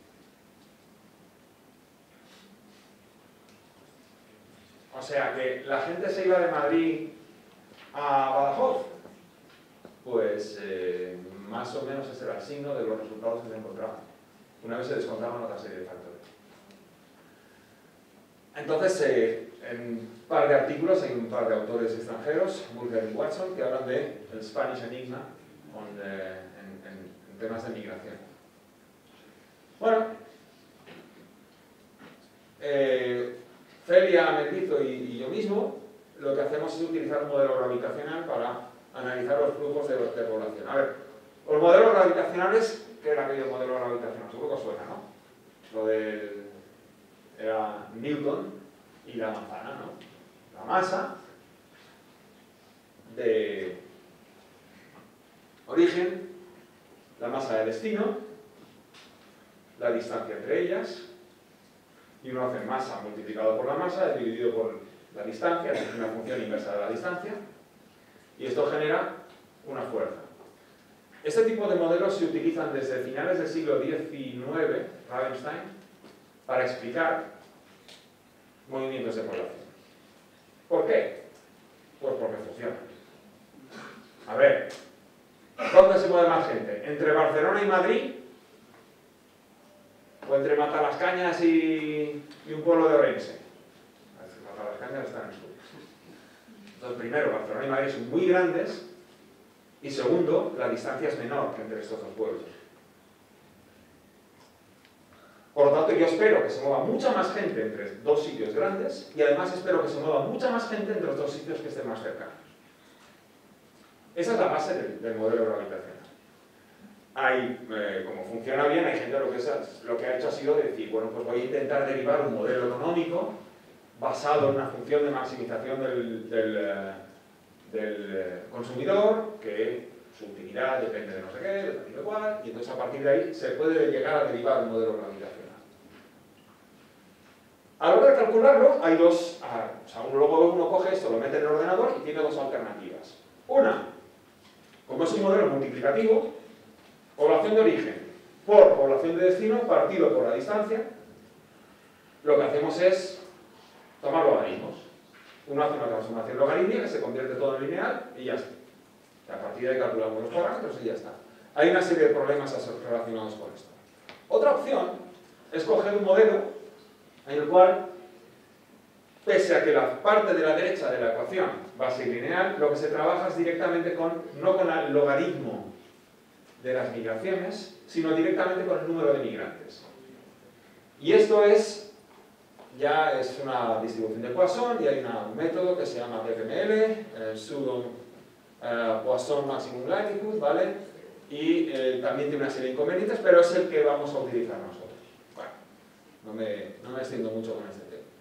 O sea, que la gente se iba de Madrid a Badajoz, pues más o menos ese era el signo de los resultados que se encontraban, una vez se descontaban otra serie de factores. Entonces, en un par de artículos hay un par de autores extranjeros, Burger y Watson, que hablan de el Spanish Enigma en temas de migración. Bueno, Celia Mendizo y yo mismo lo que hacemos es utilizar un modelo gravitacional para analizar los flujos de población. A ver, los modelos gravitacionales, ¿qué era aquello modelo gravitacional? Seguro que os suena, ¿no? Lo del... era Newton y la manzana, ¿no? La masa de origen, la masa de destino, la distancia entre ellas, y uno hace masa multiplicado por la masa, es dividido por la distancia, es una función inversa de la distancia, y esto genera una fuerza. Este tipo de modelos se utilizan desde finales del siglo XIX, Ravenstein, para explicar movimientos de población. ¿Por qué? Pues porque funciona. A ver, ¿dónde se mueve más gente? ¿Entre Barcelona y Madrid? ¿O entre Matalascañas y un pueblo de Orense? Matalascañas está en el sur. Entonces, primero, Barcelona y Madrid son muy grandes, y segundo, la distancia es menor que entre estos dos pueblos. Por lo tanto, yo espero que se mueva mucha más gente entre dos sitios grandes, y además espero que se mueva mucha más gente entre los dos sitios que estén más cercanos. Esa es la base del modelo gravitacional. Como funciona bien, hay gente lo que ha hecho ha sido decir, bueno, pues voy a intentar derivar un modelo económico basado en una función de maximización del consumidor, que su utilidad depende de no sé qué, de tal y de cual, y entonces a partir de ahí se puede llegar a derivar un modelo gravitacional. A la hora de calcularlo, hay dos, luego uno coge esto, lo mete en el ordenador y tiene dos alternativas. Una, como es un modelo multiplicativo, población de origen por población de destino partido por la distancia, lo que hacemos es tomar logaritmos. Uno hace una transformación logarítmica que se convierte todo en lineal y ya está. Y a partir de ahí calculamos los parámetros y ya está. Hay una serie de problemas relacionados con esto. Otra opción es coger un modelo en el cual, pese a que la parte de la derecha de la ecuación va a ser lineal, lo que se trabaja es directamente no con el logaritmo de las migraciones, sino directamente con el número de migrantes. Y esto ya es una distribución de Poisson, y hay un método que se llama PPML, Pseudo Poisson Maximum Likelihood, ¿vale? Y también tiene una serie de inconvenientes, pero es el que vamos a utilizar nosotros. Bueno, no me extiendo mucho con este tema.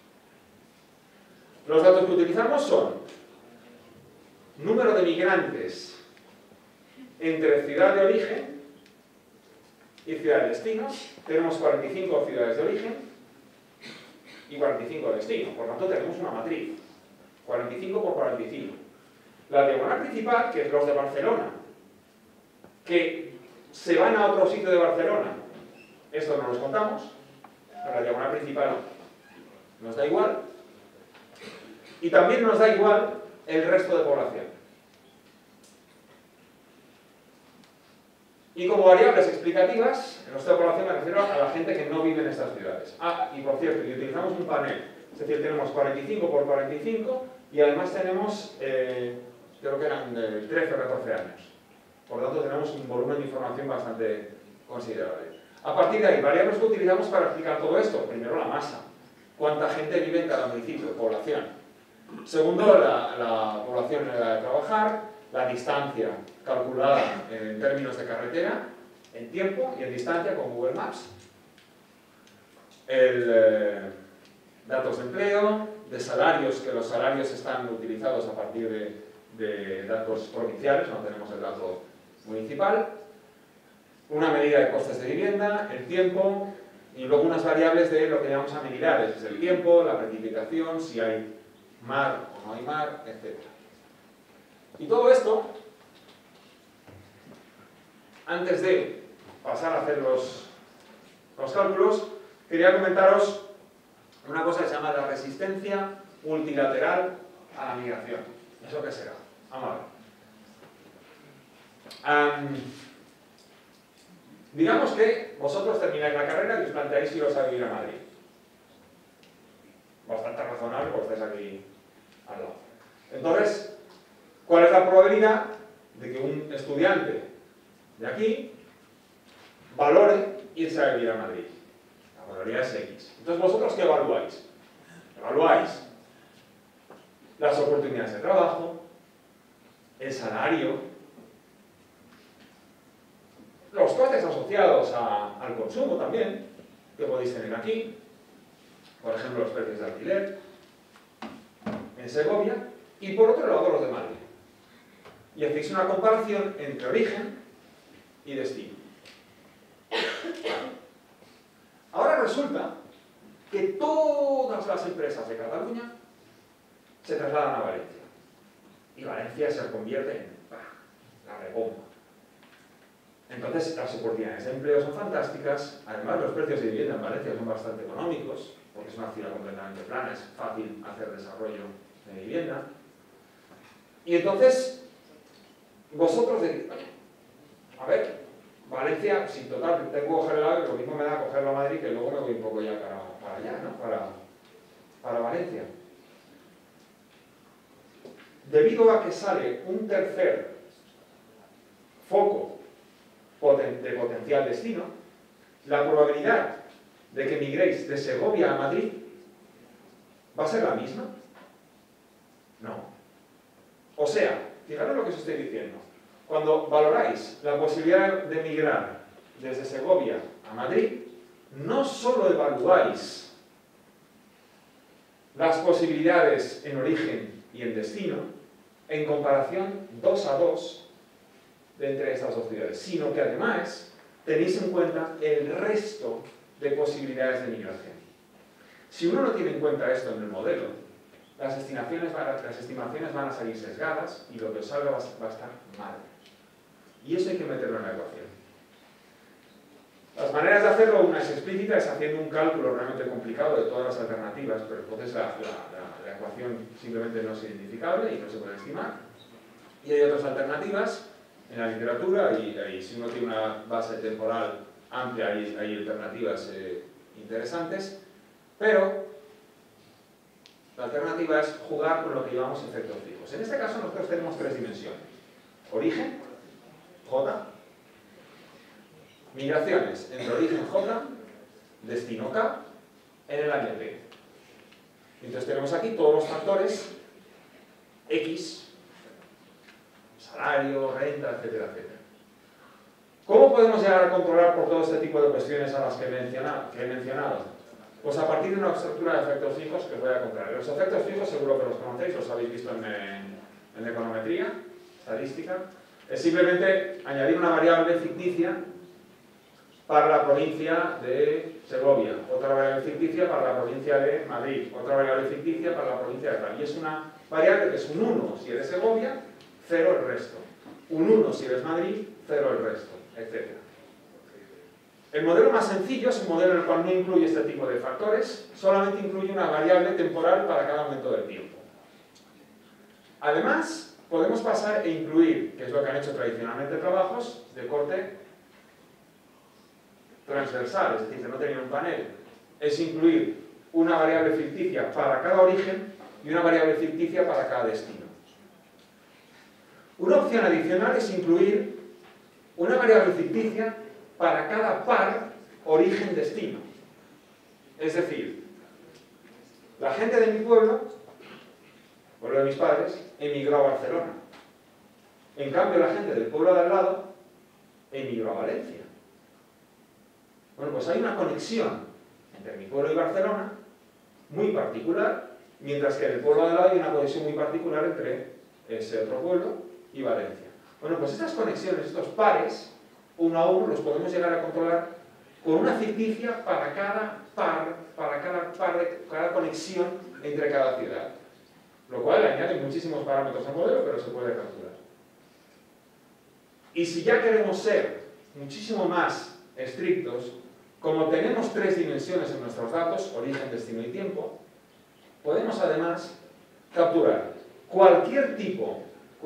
Los datos que utilizamos son número de migrantes entre ciudad de origen y ciudad de destino. Tenemos 45 ciudades de origen y 45 de destino, por lo tanto tenemos una matriz, 45 por 45. La diagonal principal, que es los de Barcelona, que se van a otro sitio de Barcelona, esto no los contamos, la diagonal principal nos da igual, y también nos da igual el resto de población. Y como variables explicativas, en nuestra población me refiero a la gente que no vive en estas ciudades. Y por cierto, y utilizamos un panel, es decir, tenemos 45 por 45 y además tenemos, creo que eran 13 o 14 años. Por lo tanto, tenemos un volumen de información bastante considerable. A partir de ahí, variables que utilizamos para explicar todo esto. Primero, la masa. cuánta gente vive en cada municipio, población. Segundo, la población en edad de trabajar, la distancia calculada en términos de carretera, en tiempo y en distancia con Google Maps. Datos de empleo, de salarios, que los salarios están utilizados a partir de datos provinciales, no tenemos el dato municipal. Una medida de costes de vivienda, el tiempo y luego unas variables de lo que llamamos amenidades, es el tiempo, la precipitación, si hay mar o no hay mar, etc. Y todo esto, antes de pasar a hacer los cálculos, quería comentaros una cosa que se llama la resistencia multilateral a la migración. ¿Eso qué será? Vamos a ver. Digamos que vosotros termináis la carrera y os planteáis iros a vivir a Madrid. Bastante razonable porque estáis aquí al lado. Entonces, ¿cuál es la probabilidad de que un estudiante de aquí valore irse a vivir a Madrid? La probabilidad es X. Entonces, ¿vosotros qué evaluáis? Evaluáis las oportunidades de trabajo, el salario, los costes asociados al consumo también, que podéis tener aquí, por ejemplo, los precios de alquiler en Segovia, y por otro lado los de Madrid. Y hacéis una comparación entre origen y destino. Ahora resulta que todas las empresas de Cataluña se trasladan a Valencia. Y Valencia se convierte en la rebomba. Entonces, las oportunidades de empleo son fantásticas. Además, los precios de vivienda en Valencia son bastante económicos, porque es una ciudad completamente plana, es fácil hacer desarrollo de vivienda. Y entonces, vosotros decís, a ver, Valencia, si total, tengo que coger el AVE, lo mismo me da cogerlo a Madrid, que luego me voy un poco ya para allá, ¿no? Para Valencia. Debido a que sale un tercer foco de potencial destino, la probabilidad de que migréis de Segovia a Madrid va a ser la misma. No. O sea, fijaros lo que os estoy diciendo. Cuando valoráis la posibilidad de migrar desde Segovia a Madrid, no solo evaluáis las posibilidades en origen y en destino, en comparación 2 a 2 entre estas dos ciudades, sino que además tenéis en cuenta el resto de posibilidades de migración. Si uno no tiene en cuenta esto en el modelo, las estimaciones van a salir sesgadas y lo que os salga va a estar mal. Y eso hay que meterlo en la ecuación. Las maneras de hacerlo, una es explícita, es haciendo un cálculo realmente complicado de todas las alternativas, pero entonces la ecuación simplemente no es identificable y no se puede estimar. Y hay otras alternativas en la literatura, y si uno tiene una base temporal amplia, hay alternativas interesantes, pero la alternativa es jugar con lo que llamamos efectos fijos. En este caso nosotros tenemos 3 dimensiones. Origen, J, migraciones entre origen J, destino K, en el año T. Entonces tenemos aquí todos los factores X, salario, renta, etcétera, etcétera. ¿Cómo podemos llegar a controlar por todo este tipo de cuestiones a las que he mencionado? Pues a partir de una estructura de efectos fijos que os voy a contar. Los efectos fijos seguro que los conocéis, los habéis visto en econometría, estadística. Es simplemente añadir una variable ficticia para la provincia de Segovia, otra variable ficticia para la provincia de Madrid, otra variable ficticia para la provincia de tal. Y es una variable que es un 1 si eres Segovia, 0 el resto. Un 1 si eres Madrid, 0 el resto, etc. El modelo más sencillo es un modelo en el cual no incluye este tipo de factores, solamente incluye una variable temporal para cada momento del tiempo. Además, podemos pasar e incluir, que es lo que han hecho tradicionalmente trabajos, de corte transversal, es decir, que no tenían un panel, es incluir una variable ficticia para cada origen y una variable ficticia para cada destino. Una opción adicional es incluir una variable ficticia para cada par origen-destino. Es decir, La gente de mi pueblo, pueblo de mis padres, emigró a Barcelona. En cambio, la gente del pueblo de al lado emigró a Valencia. Bueno, pues hay una conexión entre mi pueblo y Barcelona muy particular, mientras que en el pueblo de al lado hay una conexión muy particular entre ese otro pueblo y Valencia. Bueno, pues estas conexiones, estos pares, uno a uno, los podemos llegar a controlar con una ficticia para cada cada conexión entre cada ciudad. Lo cual añade muchísimos parámetros al modelo, pero se puede calcular. Y si ya queremos ser muchísimo más estrictos, como tenemos 3 dimensiones en nuestros datos, origen, destino y tiempo, podemos además capturar cualquier tipo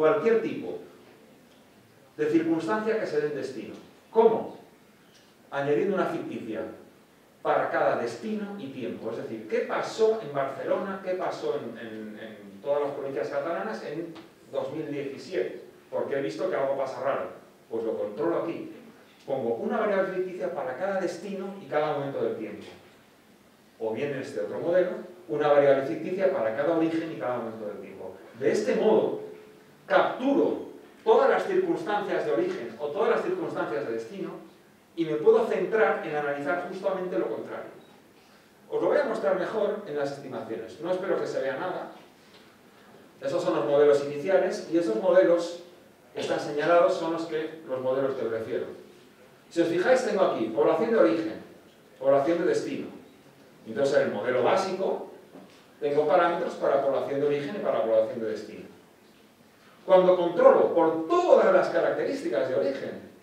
de circunstancia que se dé en destino. ¿Cómo? Añadiendo una ficticia para cada destino y tiempo. Es decir, ¿qué pasó en Barcelona? ¿Qué pasó en todas las provincias catalanas en 2017? Porque he visto que algo pasa raro. Pues lo controlo aquí. Pongo una variable ficticia para cada destino y cada momento del tiempo. O bien en este otro modelo, una variable ficticia para cada origen y cada momento del tiempo. De este modo, capturo todas las circunstancias de origen o todas las circunstancias de destino y me puedo centrar en analizar justamente lo contrario. Os lo voy a mostrar mejor en las estimaciones. No espero que se vea nada. Esos son los modelos iniciales y esos modelos que están señalados son los modelos que prefiero. Si os fijáis, tengo aquí población de origen, población de destino. Entonces, en el modelo básico tengo parámetros para población de origen y para población de destino. Cuando controlo por todas las características de origen,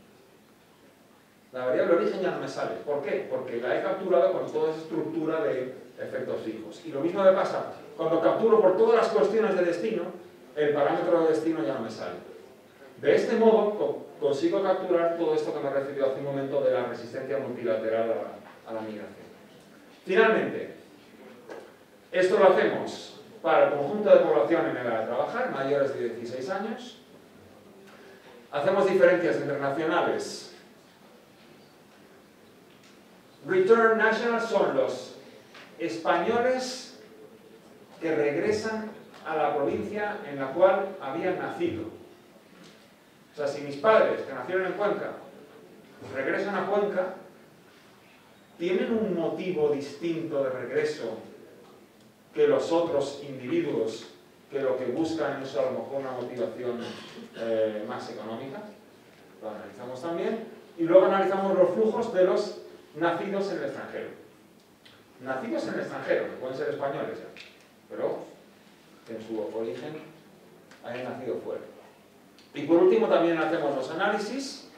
la variable origen ya no me sale. ¿Por qué? Porque la he capturado con toda esa estructura de efectos fijos. Y lo mismo me pasa, cuando capturo por todas las cuestiones de destino, el parámetro de destino ya no me sale. De este modo, consigo capturar todo esto que me he referido hace un momento de la resistencia multilateral a la migración. Finalmente, esto lo hacemos para el conjunto de población en edad de trabajar, mayores de 16 años. Hacemos diferencias internacionales. Return National son los españoles que regresan a la provincia en la cual habían nacido. O sea, si mis padres, que nacieron en Cuenca, regresan a Cuenca, tienen un motivo distinto de regreso que los otros individuos que lo que buscan es a lo mejor una motivación más económica. Lo analizamos también. Y luego analizamos los flujos de los nacidos en el extranjero. Nacidos en el extranjero, que pueden ser españoles ya, pero que en su origen hayan nacido fuera. Y por último también hacemos los análisis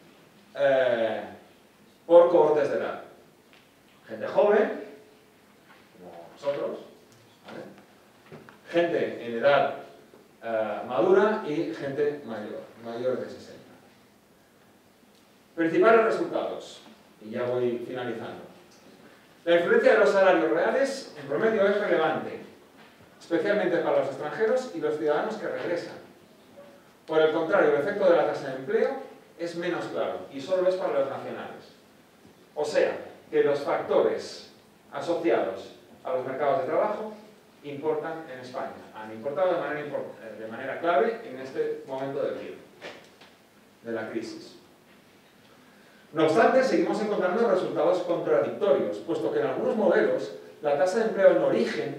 por cohortes de edad. Gente joven, como nosotros, ¿vale? Gente en edad madura y gente mayor de 60. Principales resultados. Y ya voy finalizando. La influencia de los salarios reales en promedio es relevante, especialmente para los extranjeros y los ciudadanos que regresan. Por el contrario, el efecto de la tasa de empleo es menos claro y solo es para los nacionales. O sea, que los factores asociados a los mercados de trabajo importan en España. Han importado de manera clave en este momento del tiempo, de la crisis. No obstante, seguimos encontrando resultados contradictorios, puesto que en algunos modelos la tasa de empleo en origen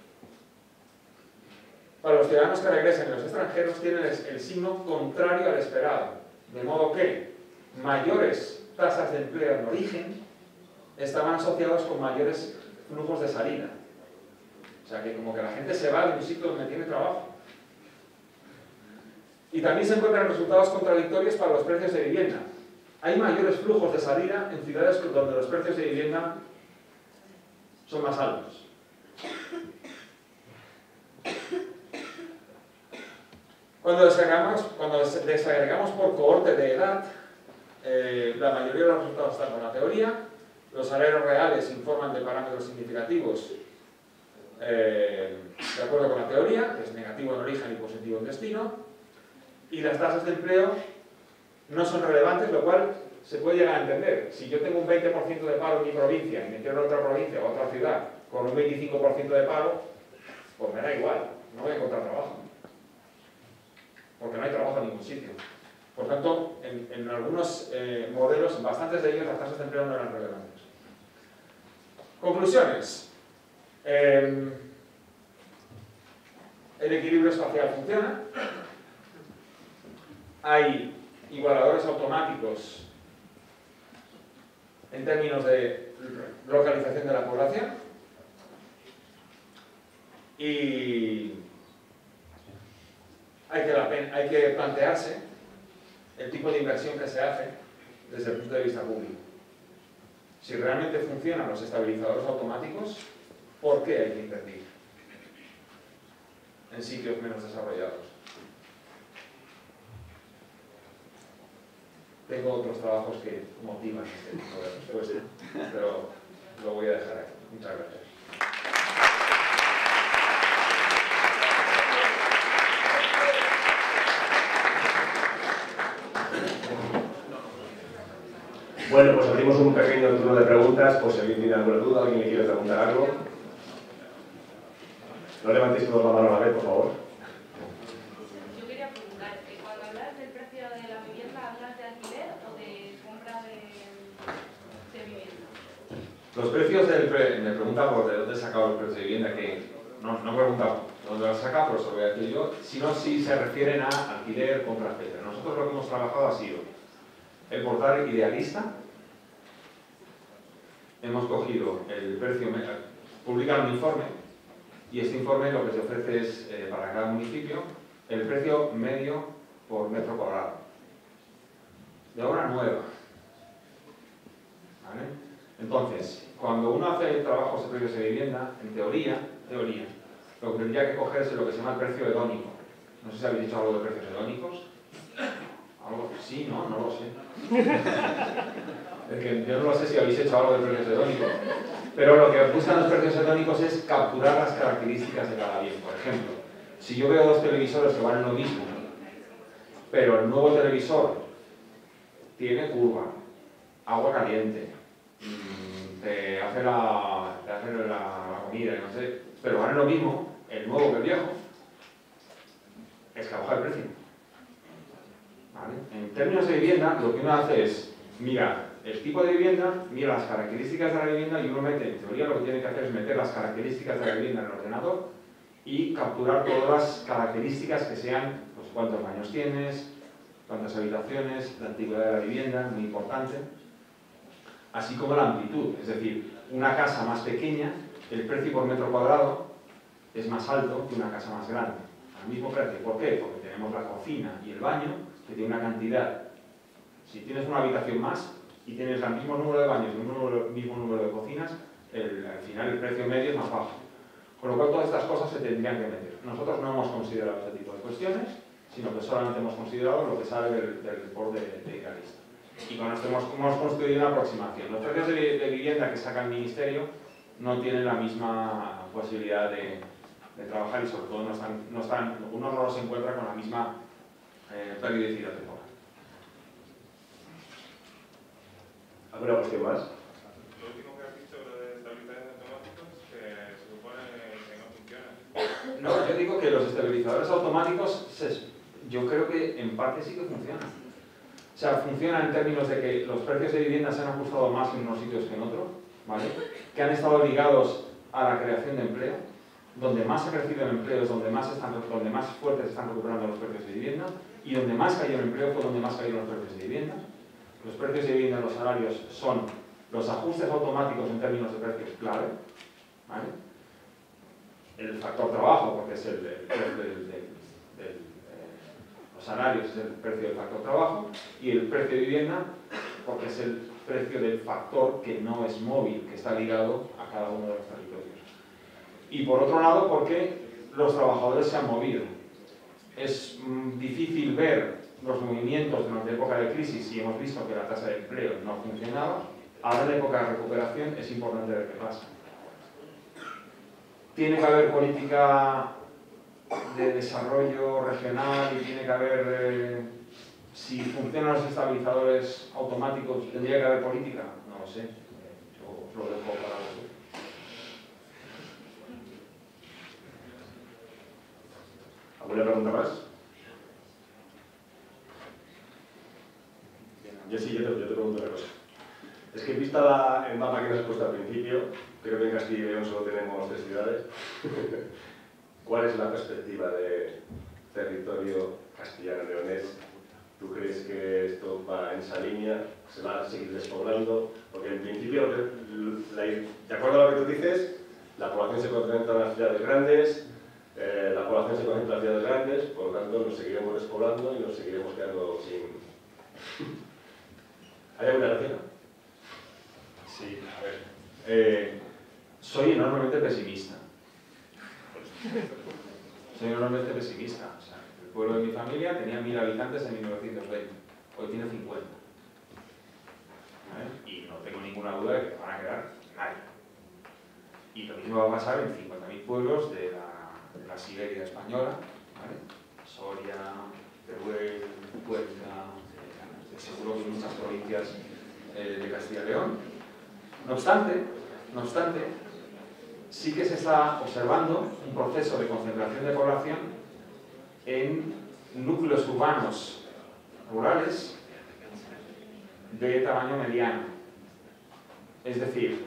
para los ciudadanos que regresan y los extranjeros tiene el signo contrario al esperado, de modo que mayores tasas de empleo en origen estaban asociados con mayores flujos de salida. O sea que como que la gente se va de un sitio donde tiene trabajo. Y también se encuentran resultados contradictorios para los precios de vivienda. Hay mayores flujos de salida en ciudades donde los precios de vivienda son más altos. Cuando desagregamos por cohorte de edad, la mayoría de los resultados están con la teoría. Los salarios reales informan de parámetros significativos de acuerdo con la teoría, que es negativo en origen y positivo en destino. Y las tasas de empleo no son relevantes, lo cual se puede llegar a entender. Si yo tengo un 20% de paro en mi provincia y me quiero a otra provincia o a otra ciudad con un 25% de paro, pues me da igual, no voy a encontrar trabajo. Porque no hay trabajo en ningún sitio. Por tanto, en algunos modelos, en bastantes de ellos, las tasas de empleo no eran relevantes. Conclusiones. El equilibrio espacial funciona. Hay igualadores automáticos en términos de localización de la población. Y hay que plantearse el tipo de inversión que se hace desde el punto de vista público. Si realmente funcionan los estabilizadores automáticos, ¿por qué hay que invertir en sitios menos desarrollados? Tengo otros trabajos que motivan este tipo de respuesta, pero lo voy a dejar aquí. Muchas gracias. Bueno, pues abrimos un pequeño turno de preguntas, pues si alguien tiene alguna duda, alguien le quiere preguntar algo. No levantéis todos la mano a la vez, por favor. Yo quería preguntar, cuando hablas del precio de la vivienda, ¿hablas de alquiler o de compra de vivienda? Los precios me pregunta por de dónde he sacado los precios de vivienda, que no me pregunta de dónde los he sacado, pero eso lo voy a decir yo, sino si se refieren a alquiler, compra, etc. Nosotros lo que hemos trabajado ha sido el portal Idealista. Hemos cogido el precio, publican un informe, y este informe lo que se ofrece es, para cada municipio, el precio medio por metro cuadrado de obra nueva. ¿Vale? Entonces, cuando uno hace trabajos de precios de vivienda, en teoría, lo que tendría que cogerse es lo que se llama el precio hedónico. No sé si habéis dicho algo de precios hedónicos. ¿Algo? Sí, no lo sé. Es que yo no lo sé si habéis hecho algo de precios hedónicos. Pero lo que buscan los precios hedónicos es capturar las características de cada bien. Por ejemplo, si yo veo dos televisores que valen lo mismo, pero el nuevo televisor tiene curva, agua caliente, te hace la comida, no sé, pero vale lo mismo, el nuevo que el viejo, es que baja el precio. ¿Vale? En términos de vivienda, lo que uno hace es, mira el tipo de vivienda, mira las características de la vivienda y uno mete, en teoría lo que tiene que hacer es meter las características de la vivienda en el ordenador y capturar todas las características que sean, pues cuántos baños tienes, cuántas habitaciones, la antigüedad de la vivienda, muy importante, así como la amplitud, es decir, una casa más pequeña, el precio por metro cuadrado es más alto que una casa más grande, al mismo precio. ¿Por qué? Porque tenemos la cocina y el baño, que tiene una cantidad. Si tienes una habitación más y tienes el mismo número de baños y el mismo número de cocinas, al final el precio medio es más bajo. Con lo cual todas estas cosas se tendrían que meter. Nosotros no hemos considerado este tipo de cuestiones, sino que solamente hemos considerado lo que sale del report de Idealista. Y con esto hemos construido una aproximación. Los precios de vivienda que saca el Ministerio no tienen la misma posibilidad de trabajar y sobre todo uno no los encuentra con la misma periodicidad temporal. ¿Alguna cuestión más? Lo último que has dicho de estabilizadores automáticos, que se supone que no funcionan. No, yo digo que los estabilizadores automáticos, yo creo que en parte sí que funcionan. O sea, funcionan en términos de que los precios de vivienda se han ajustado más en unos sitios que en otros, ¿vale? Que han estado ligados a la creación de empleo. Donde más ha crecido el empleo es donde más fuertes están recuperando los precios de vivienda, y donde más cayó el empleo fue donde más cayeron los precios de vivienda. Los precios de vivienda en los salarios son los ajustes automáticos en términos de precios clave, ¿vale? El factor trabajo, porque es los salarios es el precio del factor trabajo, y el precio de vivienda, porque es el precio del factor que no es móvil, que está ligado a cada uno de los territorios. Y por otro lado, porque los trabajadores se han movido. Es difícil ver los movimientos durante la época de crisis y hemos visto que la tasa de empleo no funcionaba. Ahora en la época de recuperación es importante ver qué pasa. Tiene que haber política de desarrollo regional y tiene que haber... si funcionan los estabilizadores automáticos, ¿tendría que haber política? No lo sé. Yo os lo dejo para vosotros. ¿Alguna pregunta más? Yo sí, yo te pregunto una cosa. Es que vista el mapa que nos has puesto al principio, creo que en Castilla y León solo tenemos 3 ciudades. ¿Cuál es la perspectiva de territorio castellano-leonés? ¿Tú crees que esto va en esa línea? ¿Se va a seguir despoblando? Porque en principio, de acuerdo a lo que tú dices, la población se concentra en las ciudades grandes, la población se concentra en las ciudades grandes, por lo tanto nos seguiremos despoblando y nos seguiremos quedando sin... ¿Hay alguna relación? Sí, a ver. Soy enormemente pesimista. Soy enormemente pesimista. O sea, el pueblo de mi familia tenía 1000 habitantes en 1920. Hoy tiene 50. ¿Vale? Y no tengo ninguna duda de que van a quedar nadie. Y lo mismo va a pasar en 50.000 pueblos de la Siberia española, ¿vale? Soria, Teruel, Cuenca, seguro que muchas provincias de Castilla y León. No obstante, sí que se está observando un proceso de concentración de población en núcleos urbanos rurales de tamaño mediano. Es decir,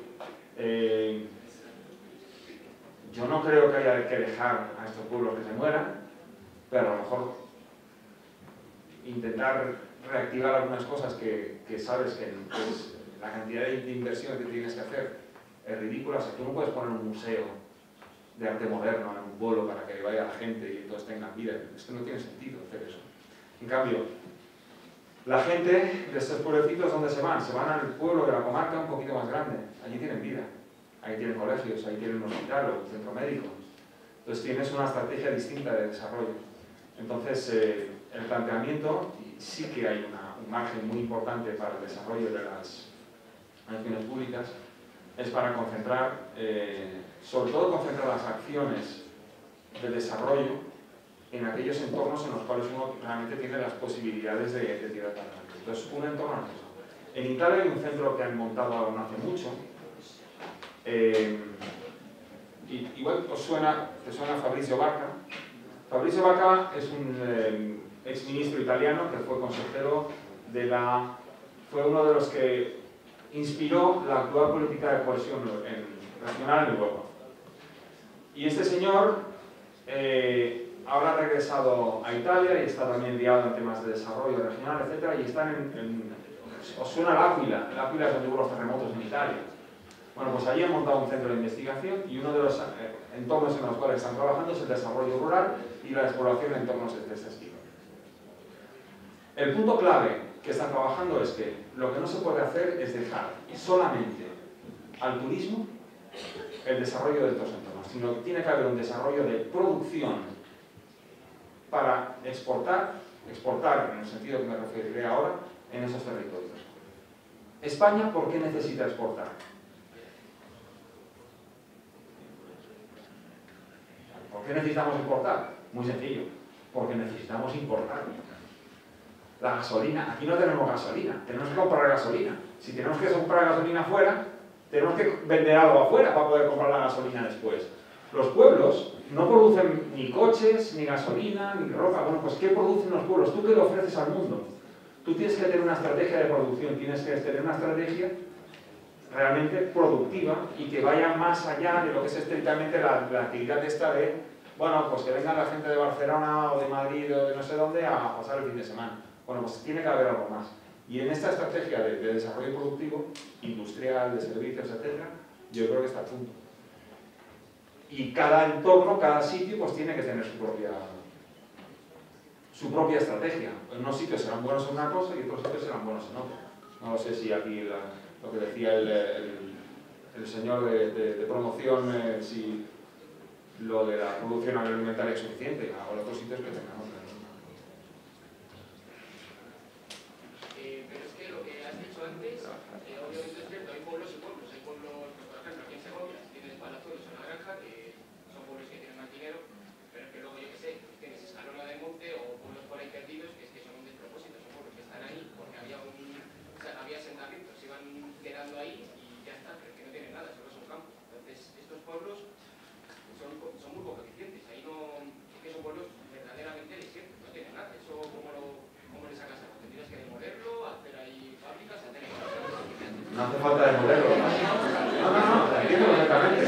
yo no creo que haya que dejar a estos pueblos que se mueran, pero a lo mejor intentar reactivar algunas cosas que sabes que pues, la cantidad de inversión que tienes que hacer es ridícula. O sea, tú no puedes poner un museo de arte moderno en un pueblo para que vaya la gente y entonces tengan vida. Es que no tiene sentido hacer eso. En cambio, la gente de estos pueblecitos, ¿dónde se van? Se van al pueblo de la comarca un poquito más grande. Allí tienen vida. Ahí tienen colegios, ahí tienen un hospital o un centro médico. Entonces tienes una estrategia distinta de desarrollo. Entonces, el planteamiento, y sí que hay un margen muy importante para el desarrollo de las acciones públicas, es para concentrar, sobre todo concentrar las acciones de desarrollo en aquellos entornos en los cuales uno realmente tiene las posibilidades de tirar para adelante. Entonces, un entorno es eso. En Italia hay un centro que han montado no hace mucho. Igual te suena Fabrizio Vacca. Fabrizio Vacca es un exministro italiano que fue consejero fue uno de los que inspiró la actual política de cohesión regional en Europa. Y este señor ahora ha regresado a Italia y está también liado en temas de desarrollo regional, etc. Y están ¿os suena L'Aquila? L'Aquila es donde hubo los terremotos en Italia. Bueno, pues allí han montado un centro de investigación y uno de los entornos en los cuales están trabajando es el desarrollo rural y la exploración en entornos de este estilo. El punto clave que están trabajando es que lo que no se puede hacer es dejar solamente al turismo el desarrollo de estos entornos, sino que tiene que haber un desarrollo de producción para exportar en el sentido que me referiré ahora, en esos territorios. España, ¿por qué necesita exportar? ¿Por qué necesitamos exportar? Muy sencillo, porque necesitamos importar. La gasolina, aquí no tenemos gasolina, tenemos que comprar gasolina. Si tenemos que comprar gasolina afuera, tenemos que vender algo afuera para poder comprar la gasolina después. Los pueblos no producen ni coches, ni gasolina, ni ropa. Bueno, pues ¿qué producen los pueblos? ¿Tú qué le ofreces al mundo? Tú tienes que tener una estrategia de producción, tienes que tener una estrategia realmente productiva y que vaya más allá de lo que es estrictamente la actividad esta de, bueno, pues que venga la gente de Barcelona o de Madrid o de no sé dónde a pasar el fin de semana. Bueno, pues tiene que haber algo más. Y en esta estrategia de desarrollo productivo, industrial, de servicios, etc., yo creo que está a punto. Y cada entorno, cada sitio, pues tiene que tener su propia estrategia. En unos sitios serán buenos en una cosa y en otros sitios serán buenos en otra. No lo sé si aquí lo que decía el señor de promoción, si lo de la producción agroalimentaria es suficiente, o en otros sitios que tengamos. Pero es que lo que has dicho antes, obviamente es cierto, hay pueblos y pueblos. Hay pueblos, por ejemplo, aquí en Segovia tienes Palazuelos en la Granja, que son pueblos que tienen más dinero, pero que luego, yo que sé, tienes Escalona de Monte o pueblos por ahí perdidos, que es que son un despropósito, son pueblos que están ahí porque había asentamientos, se iban quedando ahí y ya está, pero que no tienen nada, solo son campos. Entonces, estos pueblos son muy poco eficientes, ahí no, es que son pueblos verdaderamente No hace falta demolerlo. No, la entiendo perfectamente.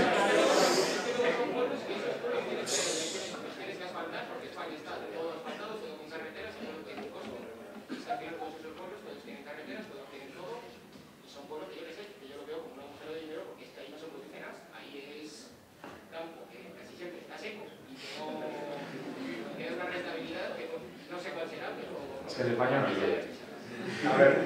Es que en España no llueve. A ver,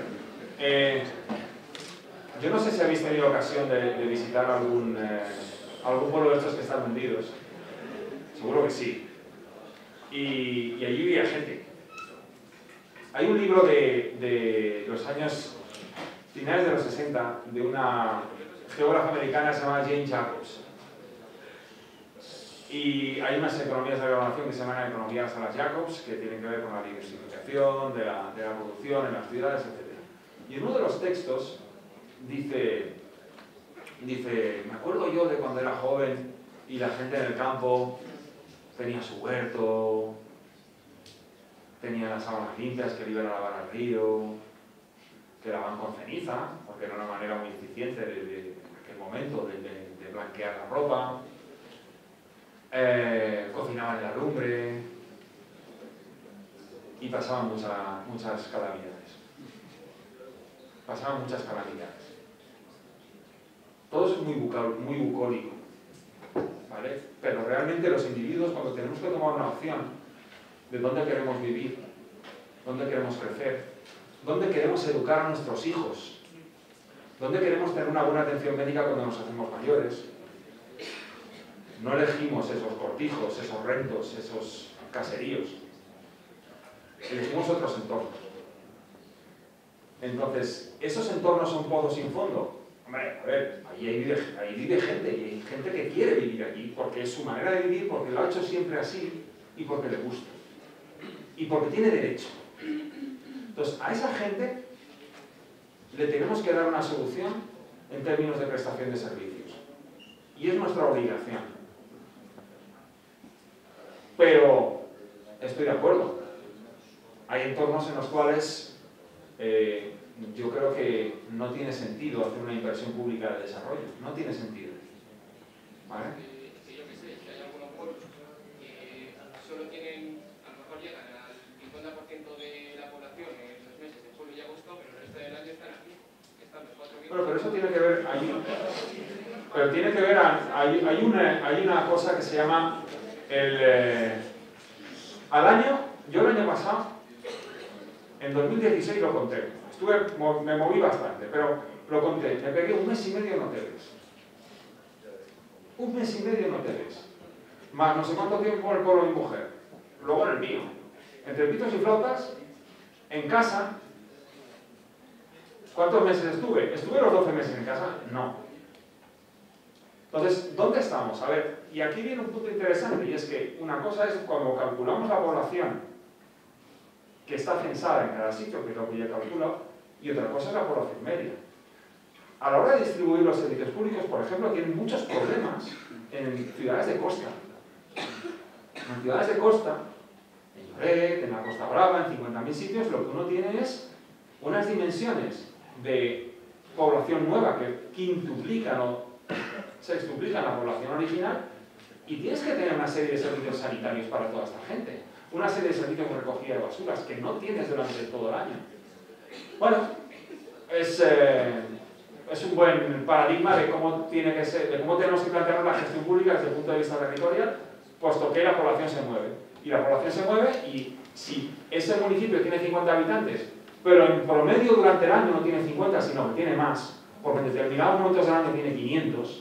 yo no sé si habéis tenido ocasión de visitar algún pueblo de estos que están hundidos. Seguro que sí. Y allí vivía gente. Hay un libro de los años finales de los 60 de una geógrafa americana llamada Jane Jacobs. Y hay unas economías de la evaluación que se llaman economías a las Jacobs, que tienen que ver con la diversificación de la producción en las ciudades, etc. Y en uno de los textos dice, me acuerdo yo de cuando era joven y la gente en el campo tenía su huerto, tenía las sábanas limpias que le iban a lavar al río, que lavaban con ceniza, porque era una manera muy eficiente en aquel momento de blanquear la ropa. Cocinaban en la lumbre y pasaban muchas calamidades. Todo eso es muy bucólico, ¿vale? Pero realmente los individuos, cuando tenemos que tomar una opción de dónde queremos vivir, dónde queremos crecer, dónde queremos educar a nuestros hijos, dónde queremos tener una buena atención médica cuando nos hacemos mayores, no elegimos esos cortijos, esos rentos, esos caseríos. Elegimos otros entornos. Entonces, ¿esos entornos son pozos sin fondo? Hombre, a ver, ahí vive gente, y hay gente que quiere vivir allí, porque es su manera de vivir, porque lo ha hecho siempre así, y porque le gusta. Y porque tiene derecho. Entonces, a esa gente le tenemos que dar una solución en términos de prestación de servicios. Y es nuestra obligación. Pero estoy de acuerdo. Hay entornos en los cuales yo creo que no tiene sentido hacer una inversión pública de desarrollo. No tiene sentido. ¿Vale? Yo que sé, que hay algunos pueblos que solo tienen, a lo mejor llegan al 50% de la población en los meses de julio y agosto, pero el resto del año están aquí. Están los 4 meses. Bueno, pero eso tiene que ver, hay una cosa que se llama al año, yo el año pasado, en 2016 lo conté, me moví bastante, pero lo conté, me pegué 1 mes y medio en hoteles. 1 mes y medio en hoteles. Más no sé cuánto tiempo en el pueblo de mi mujer. Luego en el mío. Entre pitos y flautas, en casa. ¿Cuántos meses estuve? ¿Estuve los 12 meses en casa? No. Entonces, ¿dónde estamos? A ver, y aquí viene un punto interesante, y es que una cosa es cuando calculamos la población que está censada en cada sitio, que es lo que yo calculo, y otra cosa es la población media. A la hora de distribuir los servicios públicos, por ejemplo, tienen muchos problemas en ciudades de costa. En ciudades de costa, en Lloret, en la Costa Brava, en 50.000 sitios, lo que uno tiene es unas dimensiones de población nueva que quintuplican o sextuplican la población original, y tienes que tener una serie de servicios sanitarios para toda esta gente, una serie de servicios de recogida de basuras que no tienes durante todo el año. Bueno, es un buen paradigma de cómo tiene que ser, de cómo tenemos que plantear la gestión pública desde el punto de vista territorial, puesto que la población se mueve. Y la población se mueve, y si ese municipio tiene 50 habitantes, pero en promedio durante el año no tiene 50, sino que tiene más, porque en determinados momentos del año tiene 500,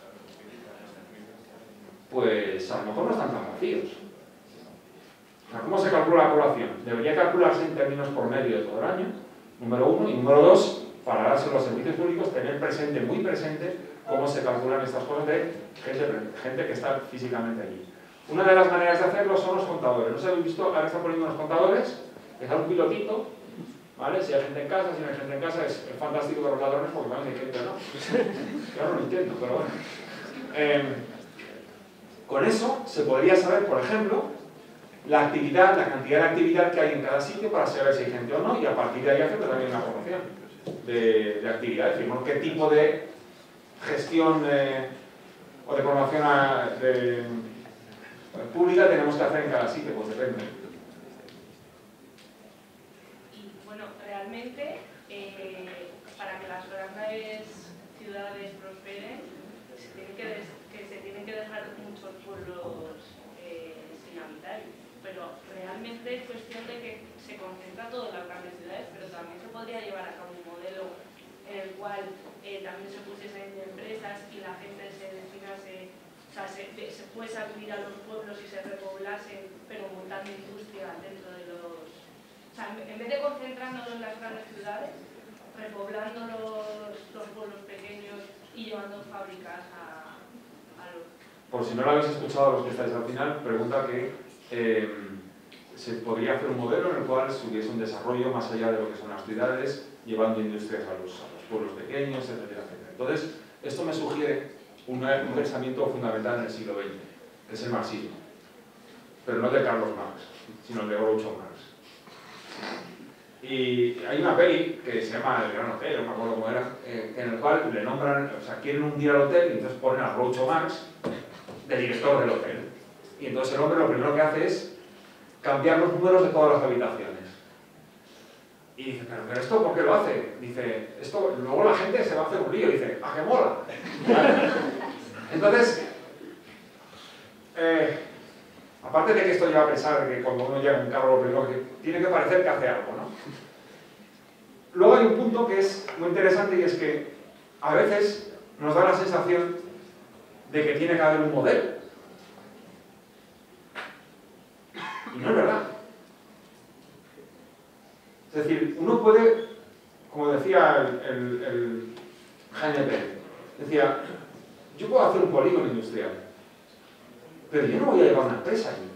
pues a lo mejor no están tan vacíos. O sea, ¿cómo se calcula la población? Debería calcularse en términos por medio de todo el año, número 1, y número 2, para darse los servicios públicos, tener presente, muy presente, cómo se calculan estas cosas de gente que está físicamente allí. Una de las maneras de hacerlo son los contadores. ¿No se habéis visto? Ahora están poniendo unos contadores, que da un pilotito, ¿vale? Si hay gente en casa, si no hay gente en casa, es fantástico para los ladrones porque van de gente, ¿no? Yo no lo entiendo, pero bueno. Con eso se podría saber, por ejemplo, la actividad, la cantidad de actividad que hay en cada sitio para saber si hay gente o no, y a partir de ahí hacer también una promoción. de actividad, es decir, ¿no? qué tipo de gestión o de promoción pública tenemos que hacer en cada sitio, pues depende. Y bueno, realmente, para que las grandes ciudades prosperen, se tienen que dejar muchos pueblos sin habitar. Pero realmente es cuestión de que se concentra todo en las grandes ciudades, pero también se podría llevar a cabo un modelo en el cual también se pusiesen empresas y la gente se destinase, o sea, se fuese a vivir a los pueblos y se repoblasen, pero montando industria dentro de los... O sea, en vez de concentrarnos en las grandes ciudades, repoblando los pueblos pequeños y llevando fábricas a los... Por si no lo habéis escuchado los que estáis al final, pregunta que se podría hacer un modelo en el cual se hubiese un desarrollo más allá de lo que son las ciudades, llevando industrias a los pueblos pequeños, etcétera, etcétera. Entonces, esto me sugiere un pensamiento fundamental en el siglo XX, que es el marxismo. Pero no de Carlos Marx, sino el de Groucho Marx. Y hay una peli que se llama El Gran Hotel, no me acuerdo cómo era, en el cual le nombran, o sea, quieren hundir al hotel y entonces ponen a Groucho Marx de director del hotel. Y entonces el hombre lo primero que hace es cambiar los números de todas las habitaciones. Y dice, pero ¿esto por qué lo hace? Dice, esto, luego la gente se va a hacer un lío. Dice, ¡ah, qué mola! Entonces, aparte de que esto lleva a pensar que cuando uno llega a un cargo lo primero que tiene que parecer que hace algo, ¿no? Luego hay un punto que es muy interesante y es que a veces nos da la sensación de que tiene que haber un modelo. Y no es verdad. Es decir, uno puede, como decía el Jaime Pérez, decía, yo puedo hacer un polígono industrial, pero yo no voy a llevar una empresa allí.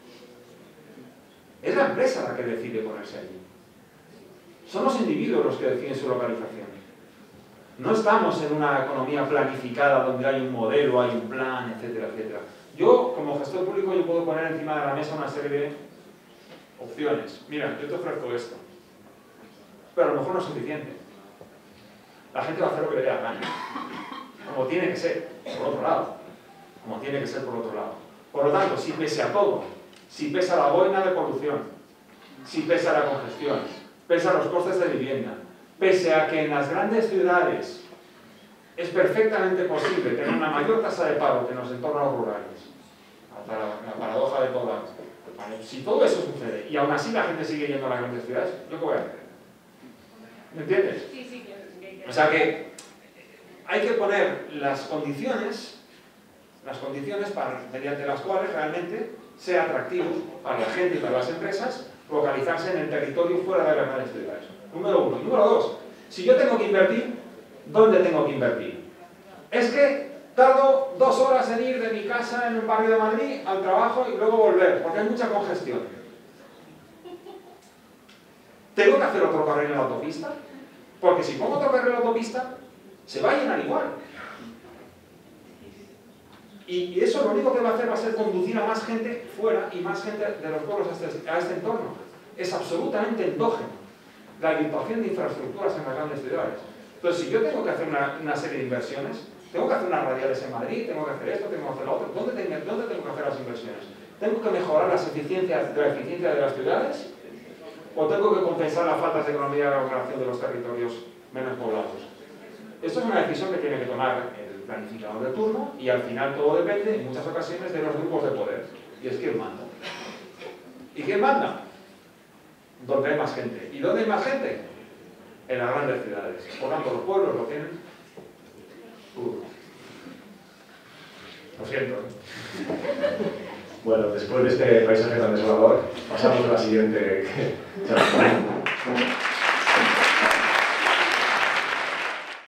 Es la empresa la que decide ponerse allí. Son los individuos los que deciden su localización. No estamos en una economía planificada donde hay un modelo, hay un plan, etcétera, etcétera. Yo, como gestor público, yo puedo poner encima de la mesa una serie de opciones. Mira, yo te ofrezco esto, pero a lo mejor no es suficiente. La gente va a hacer lo que le dé la gana, como tiene que ser, por otro lado. Como tiene que ser por otro lado. Por lo tanto, si pese a todo, si pese a la boina de polución, si pese a la congestión, pese a los costes de vivienda, pese a que en las grandes ciudades es perfectamente posible tener una mayor tasa de paro que en los entornos rurales, la paradoja de todas, si todo eso sucede y aún así la gente sigue yendo a las grandes ciudades, ¿yo qué voy a hacer? ¿Me entiendes? Sí, sí, O sea que hay que poner las condiciones mediante las cuales realmente sea atractivo para la gente y para las empresas localizarse en el territorio fuera de las grandes ciudades. Número uno. Número dos, si yo tengo que invertir, ¿dónde tengo que invertir? Es que tardo 2 horas en ir de mi casa en un barrio de Madrid al trabajo y luego volver, porque hay mucha congestión. ¿Tengo que hacer otro carril en la autopista? Porque si pongo otro carril en la autopista, se va a llenar igual. Y eso lo único que va a hacer va a ser conducir a más gente fuera y más gente de los pueblos a este entorno. Es absolutamente endógeno la habituación de infraestructuras en las grandes ciudades. Entonces, si yo tengo que hacer una serie de inversiones, tengo que hacer unas radiales en Madrid, tengo que hacer esto, tengo que hacer lo otro, ¿dónde tengo que hacer las inversiones? ¿Tengo que mejorar la eficiencia de las ciudades? ¿O tengo que compensar las faltas de economía y la organización de los territorios menos poblados? Esto es una decisión que tiene que tomar el planificador de turno y al final todo depende, en muchas ocasiones, de los grupos de poder. Y es quién manda. ¿Y quién manda? Donde hay más gente. ¿Y dónde hay más gente? En las grandes ciudades. Por tanto, los pueblos lo tienen. Lo siento. Bueno, después de este paisaje tan desolador, pasamos a la siguiente charla.